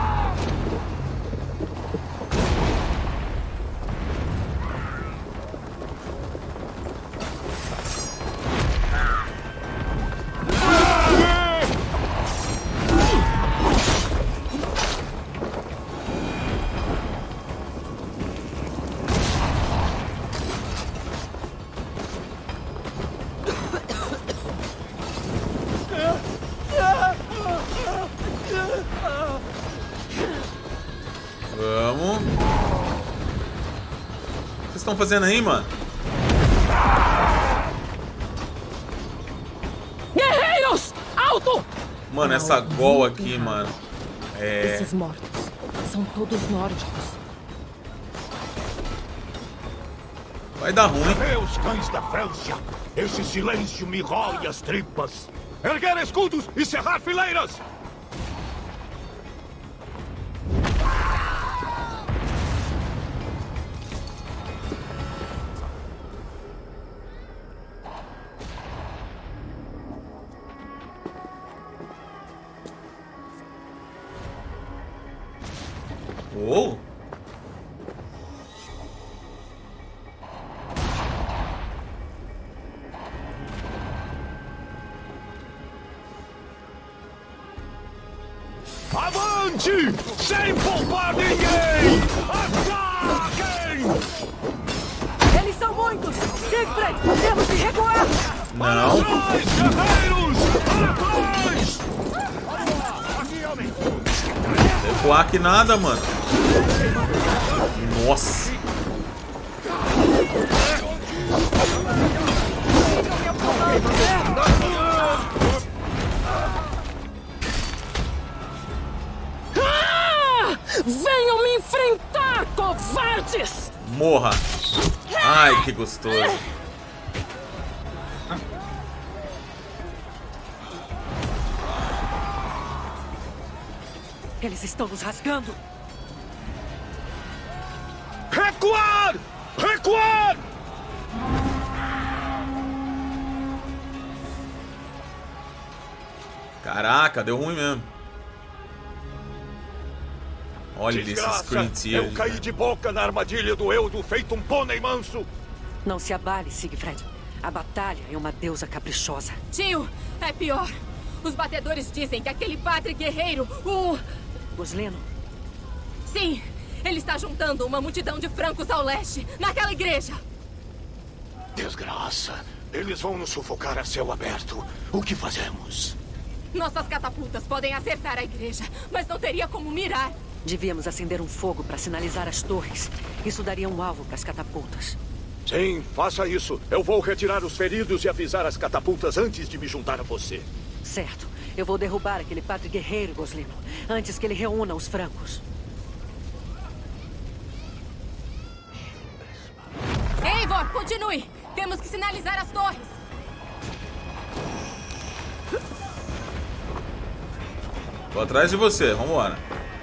Vamos. O que vocês estão fazendo aí, mano? Guerreiros! Alto! Mano, essa gol aqui, mano. É... Esses mortos são todos nórdicos. Vai dar ruim. Meus cães da Félcia, esse silêncio me rói as tripas. Erguer escudos e cerrar fileiras! Oh! Avante! Sem poupar ninguém! Ataquem! Eles são muitos! Siegfried, temos que recuar! Não! Atrás, guerreiros! Atrás! Recuar que nada, mano. Nossa! Ah! Venham me enfrentar, covardes! Morra! Ai, que gostoso! Eles estão nos rasgando! Recuar! Recuar! Caraca, deu ruim mesmo. Olha esses Desgraça! screen tears. Eu caí de boca na armadilha do Eudo, feito um pônei manso. Não se abale, Siegfried. A batalha é uma deusa caprichosa. Tio, é pior. Os batedores dizem que aquele padre guerreiro, o... Gosleno? Sim, ele está juntando uma multidão de francos ao leste, naquela igreja. Desgraça. Eles vão nos sufocar a céu aberto. O que fazemos? Nossas catapultas podem acertar a igreja, mas não teria como mirar. Devíamos acender um fogo para sinalizar as torres. Isso daria um alvo para as catapultas. Sim, faça isso. Eu vou retirar os feridos e avisar as catapultas antes de me juntar a você. Certo. Eu vou derrubar aquele padre guerreiro, Gosleno, antes que ele reúna os francos. Eivor, continue! Temos que sinalizar as torres. Tô atrás de você, vambora.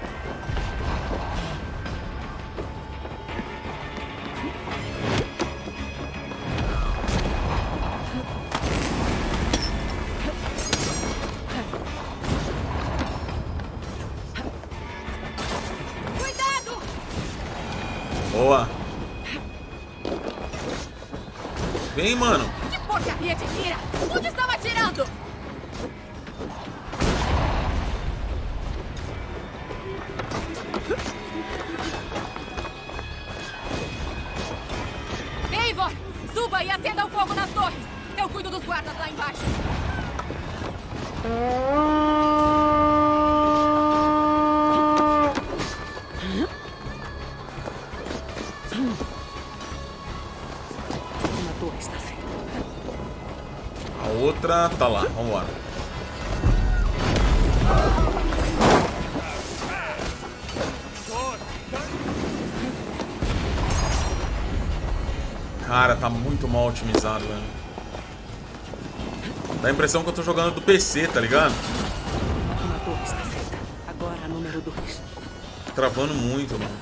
Boa. Vem, mano. Que porcaria de mira! Onde estava atirando? Eivor, suba e acenda o fogo nas torres. Eu cuido dos guardas lá embaixo. outra tá lá, vambora. Cara, tá muito mal otimizado, velho. Dá a impressão que eu tô jogando do P C, tá ligado? Uma torre está feita. Agora a número dois. Travando muito, mano.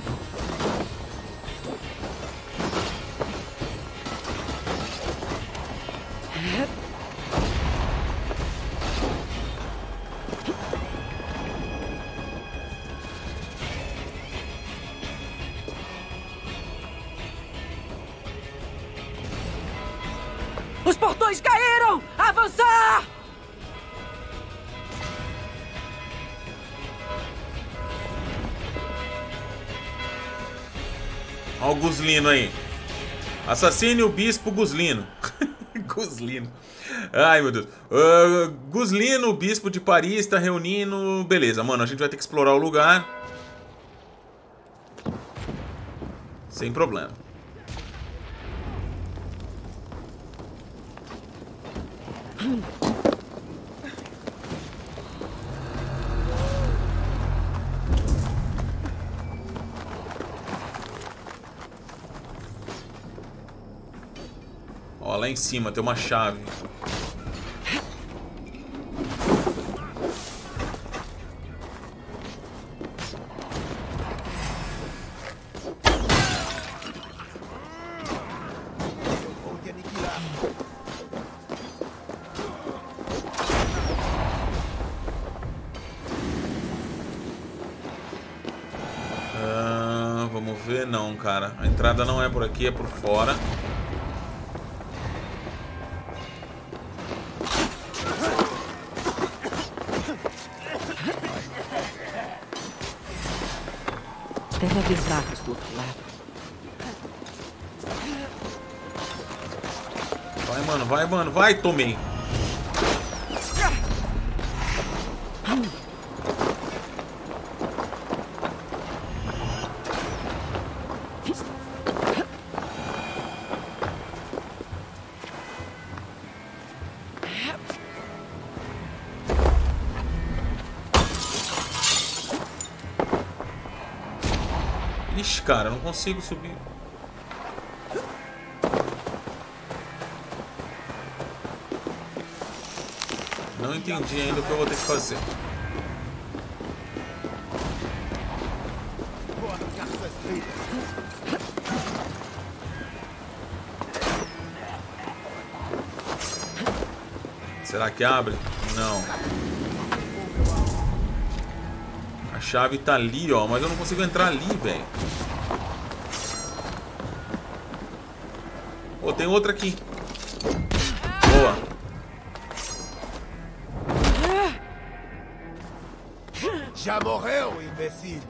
Os portões caíram! Avançar! Olha o Guslino aí. Assassine o bispo Guslino. Guslino. Ai, meu Deus. Uh, Guslino, o bispo de Paris, tá reunindo... Beleza, mano, a gente vai ter que explorar o lugar. Sem problema. Ó, lá em cima tem uma chave. Ah, vamos ver, não, cara. A entrada não é por aqui, é por fora. Deve haver barras do outro lado. Vai, mano, vai, mano, vai, tomei. Ixi, cara, eu não consigo subir. Não entendi ainda o que eu vou ter que fazer. Será que abre? Não. A chave tá ali, ó, mas eu não consigo entrar ali, velho. Pô, tem outra aqui. Boa. Já morreu, imbecil.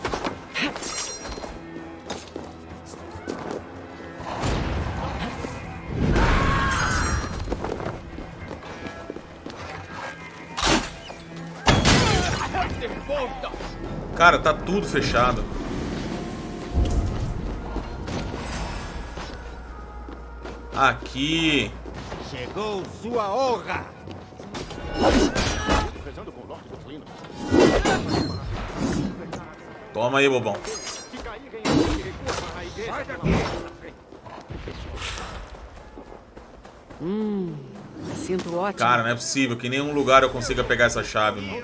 Cara, tá tudo fechado. Aqui. Chegou sua honra. Toma aí, bobão. Hum, sinto ótimo. Cara, não é possível que em nenhum lugar eu consiga pegar essa chave, mano.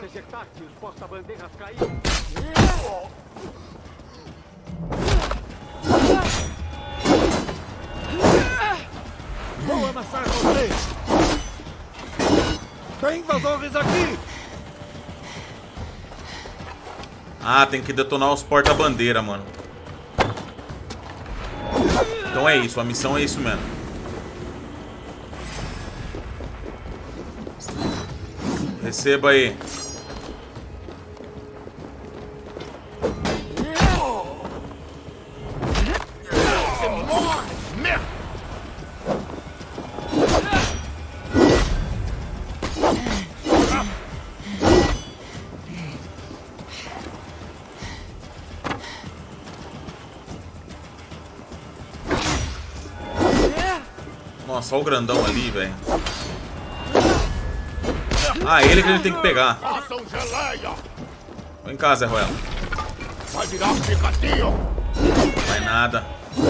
Vou amassar vocês. Tem invasores aqui. Ah, tem que detonar os porta-bandeira, mano. Então é isso, a missão é isso mesmo. Receba aí. Você morre, merda. Nossa, olha o grandão ali, velho. Ah, ele que a gente tem que pegar. Façam geleia! Vem cá, Zé Ruela. Vai virar um picadinho! Vai nada.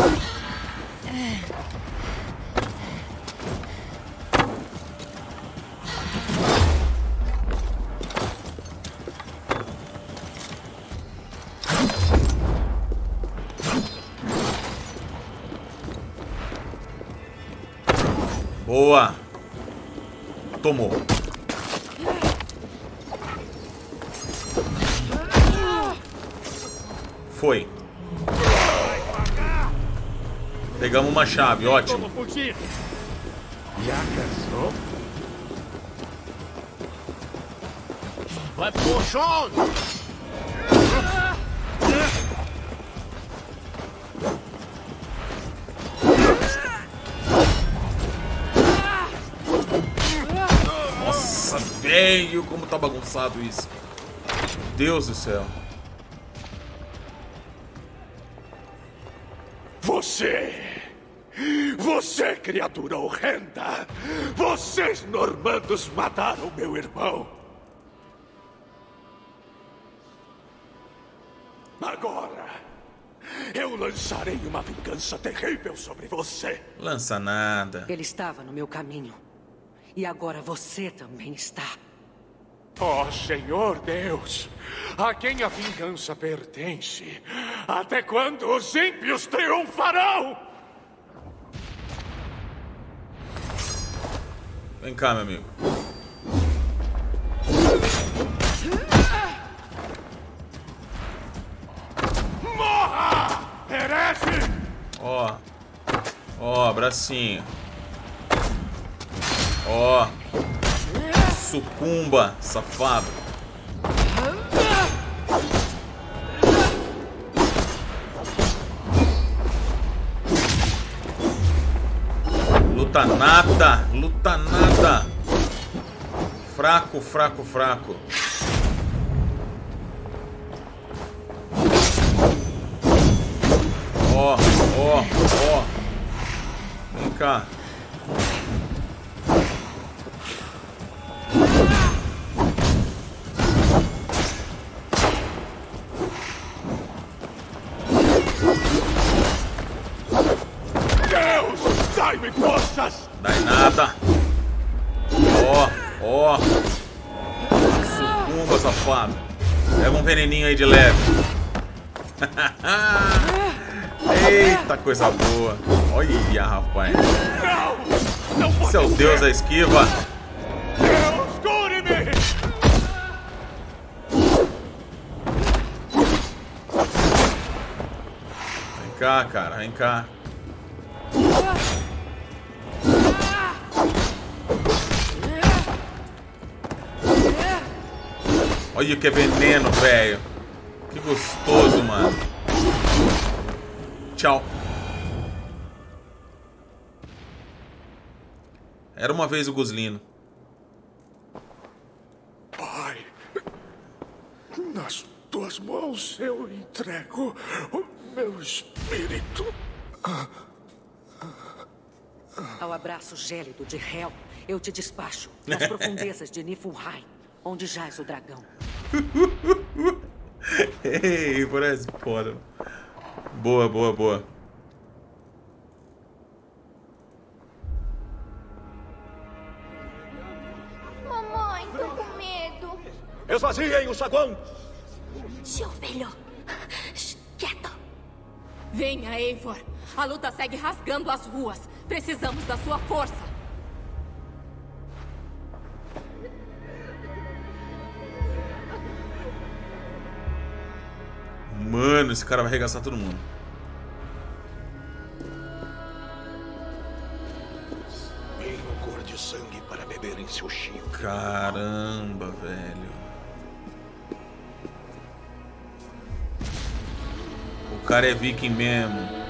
Boa. Tomou. Foi. Pegamos uma chave, ótimo. Já cansou? Vai pro chão! Nossa, velho, como tá bagunçado isso. Deus do céu. Você! Você, criatura horrenda! Vocês, normandos, mataram meu irmão! Agora, eu lançarei uma vingança terrível sobre você! Lança nada. Ele estava no meu caminho. E agora você também está. Ó Senhor Deus, a quem a vingança pertence? Até quando os ímpios triunfarão? Vem cá, meu amigo. Morra! Perece! Ó. Ó, bracinho. Ó. Sucumba, safado. Luta nada, luta nada. Fraco, fraco, fraco. Ó, ó, ó. Vem cá. Dai-me forças! Dai nada. Ó, ó. Sucumba, safado. Pega um veneninho aí de leve. Eita, coisa boa. Olha, rapaz. Não, não Seu Deus da esquiva. Deus, cure-me! Vem cá, cara, vem cá. Olha que veneno, velho. Que gostoso, mano. Tchau. Era uma vez o Guslino. Pai, nas tuas mãos eu entrego o meu espírito. Ao abraço gélido de Hel, eu te despacho nas profundezas de Niflheim, onde jaz o dragão. Ei, parece foda. Boa, boa, boa. Mamãe, tô com medo. Esvaziem o saguão! Seu velho, quieto. Venha, Eivor. A luta segue rasgando as ruas. Precisamos da sua força. Mano, esse cara vai arregaçar todo mundo. Tenho cor de sangue para beber em seu chifre. Caramba, velho. O cara é viking mesmo.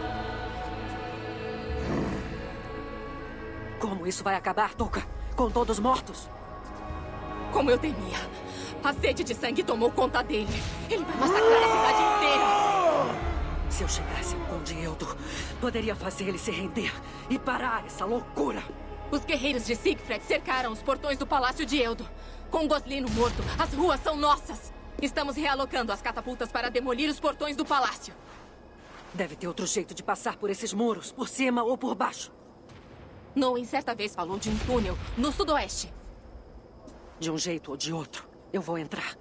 Como isso vai acabar, Tuca? Com todos mortos? Como eu temia. A sede de sangue tomou conta dele. Ele vai massacrar a cidade inteira. Se eu chegasse com Dieldo, poderia fazer ele se render e parar essa loucura. Os guerreiros de Siegfried cercaram os portões do Palácio de Eldo. Com Goslino morto, as ruas são nossas. Estamos realocando as catapultas para demolir os portões do palácio. Deve ter outro jeito de passar por esses muros, por cima ou por baixo. Noen certa vez falou de um túnel no sudoeste. De um jeito ou de outro, eu vou entrar.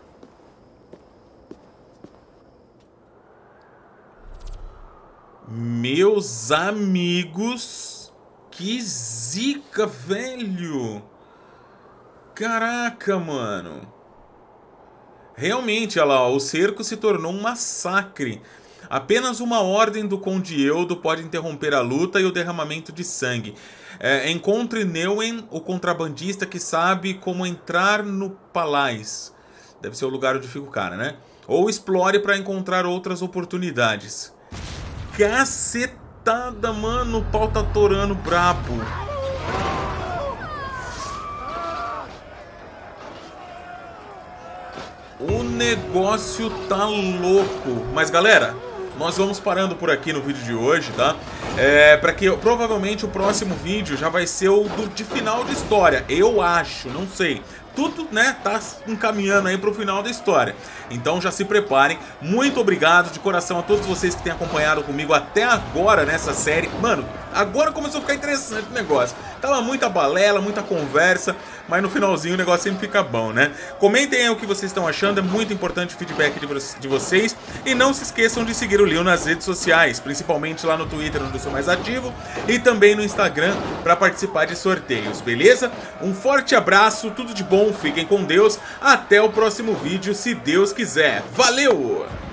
Meus amigos, que zica, velho. Caraca, mano. Realmente, olha lá, ó, o cerco se tornou um massacre. Apenas uma ordem do Conde Eldo pode interromper a luta e o derramamento de sangue. É, encontre Noen, o contrabandista que sabe como entrar no Palais. Deve ser o lugar onde fica o cara, né? Ou explore para encontrar outras oportunidades. Cacetada, mano. O pau tá torando brabo. O negócio tá louco. Mas, galera, nós vamos parando por aqui no vídeo de hoje, tá? É, para que provavelmente o próximo vídeo já vai ser o do, de final de história. Eu acho, não sei. Tudo, né, tá encaminhando aí pro final da história. Então já se preparem. Muito obrigado de coração a todos vocês que têm acompanhado comigo até agora nessa série. Mano, agora começou a ficar interessante o negócio. Tava muita balela, muita conversa, mas no finalzinho o negócio sempre fica bom, né? Comentem aí o que vocês estão achando, é muito importante o feedback de, vo de vocês. E não se esqueçam de seguir o Leo nas redes sociais, principalmente lá no Twitter, onde eu sou mais ativo, e também no Instagram para participar de sorteios, beleza? Um forte abraço, tudo de bom, fiquem com Deus, até o próximo vídeo, se Deus quiser. Valeu!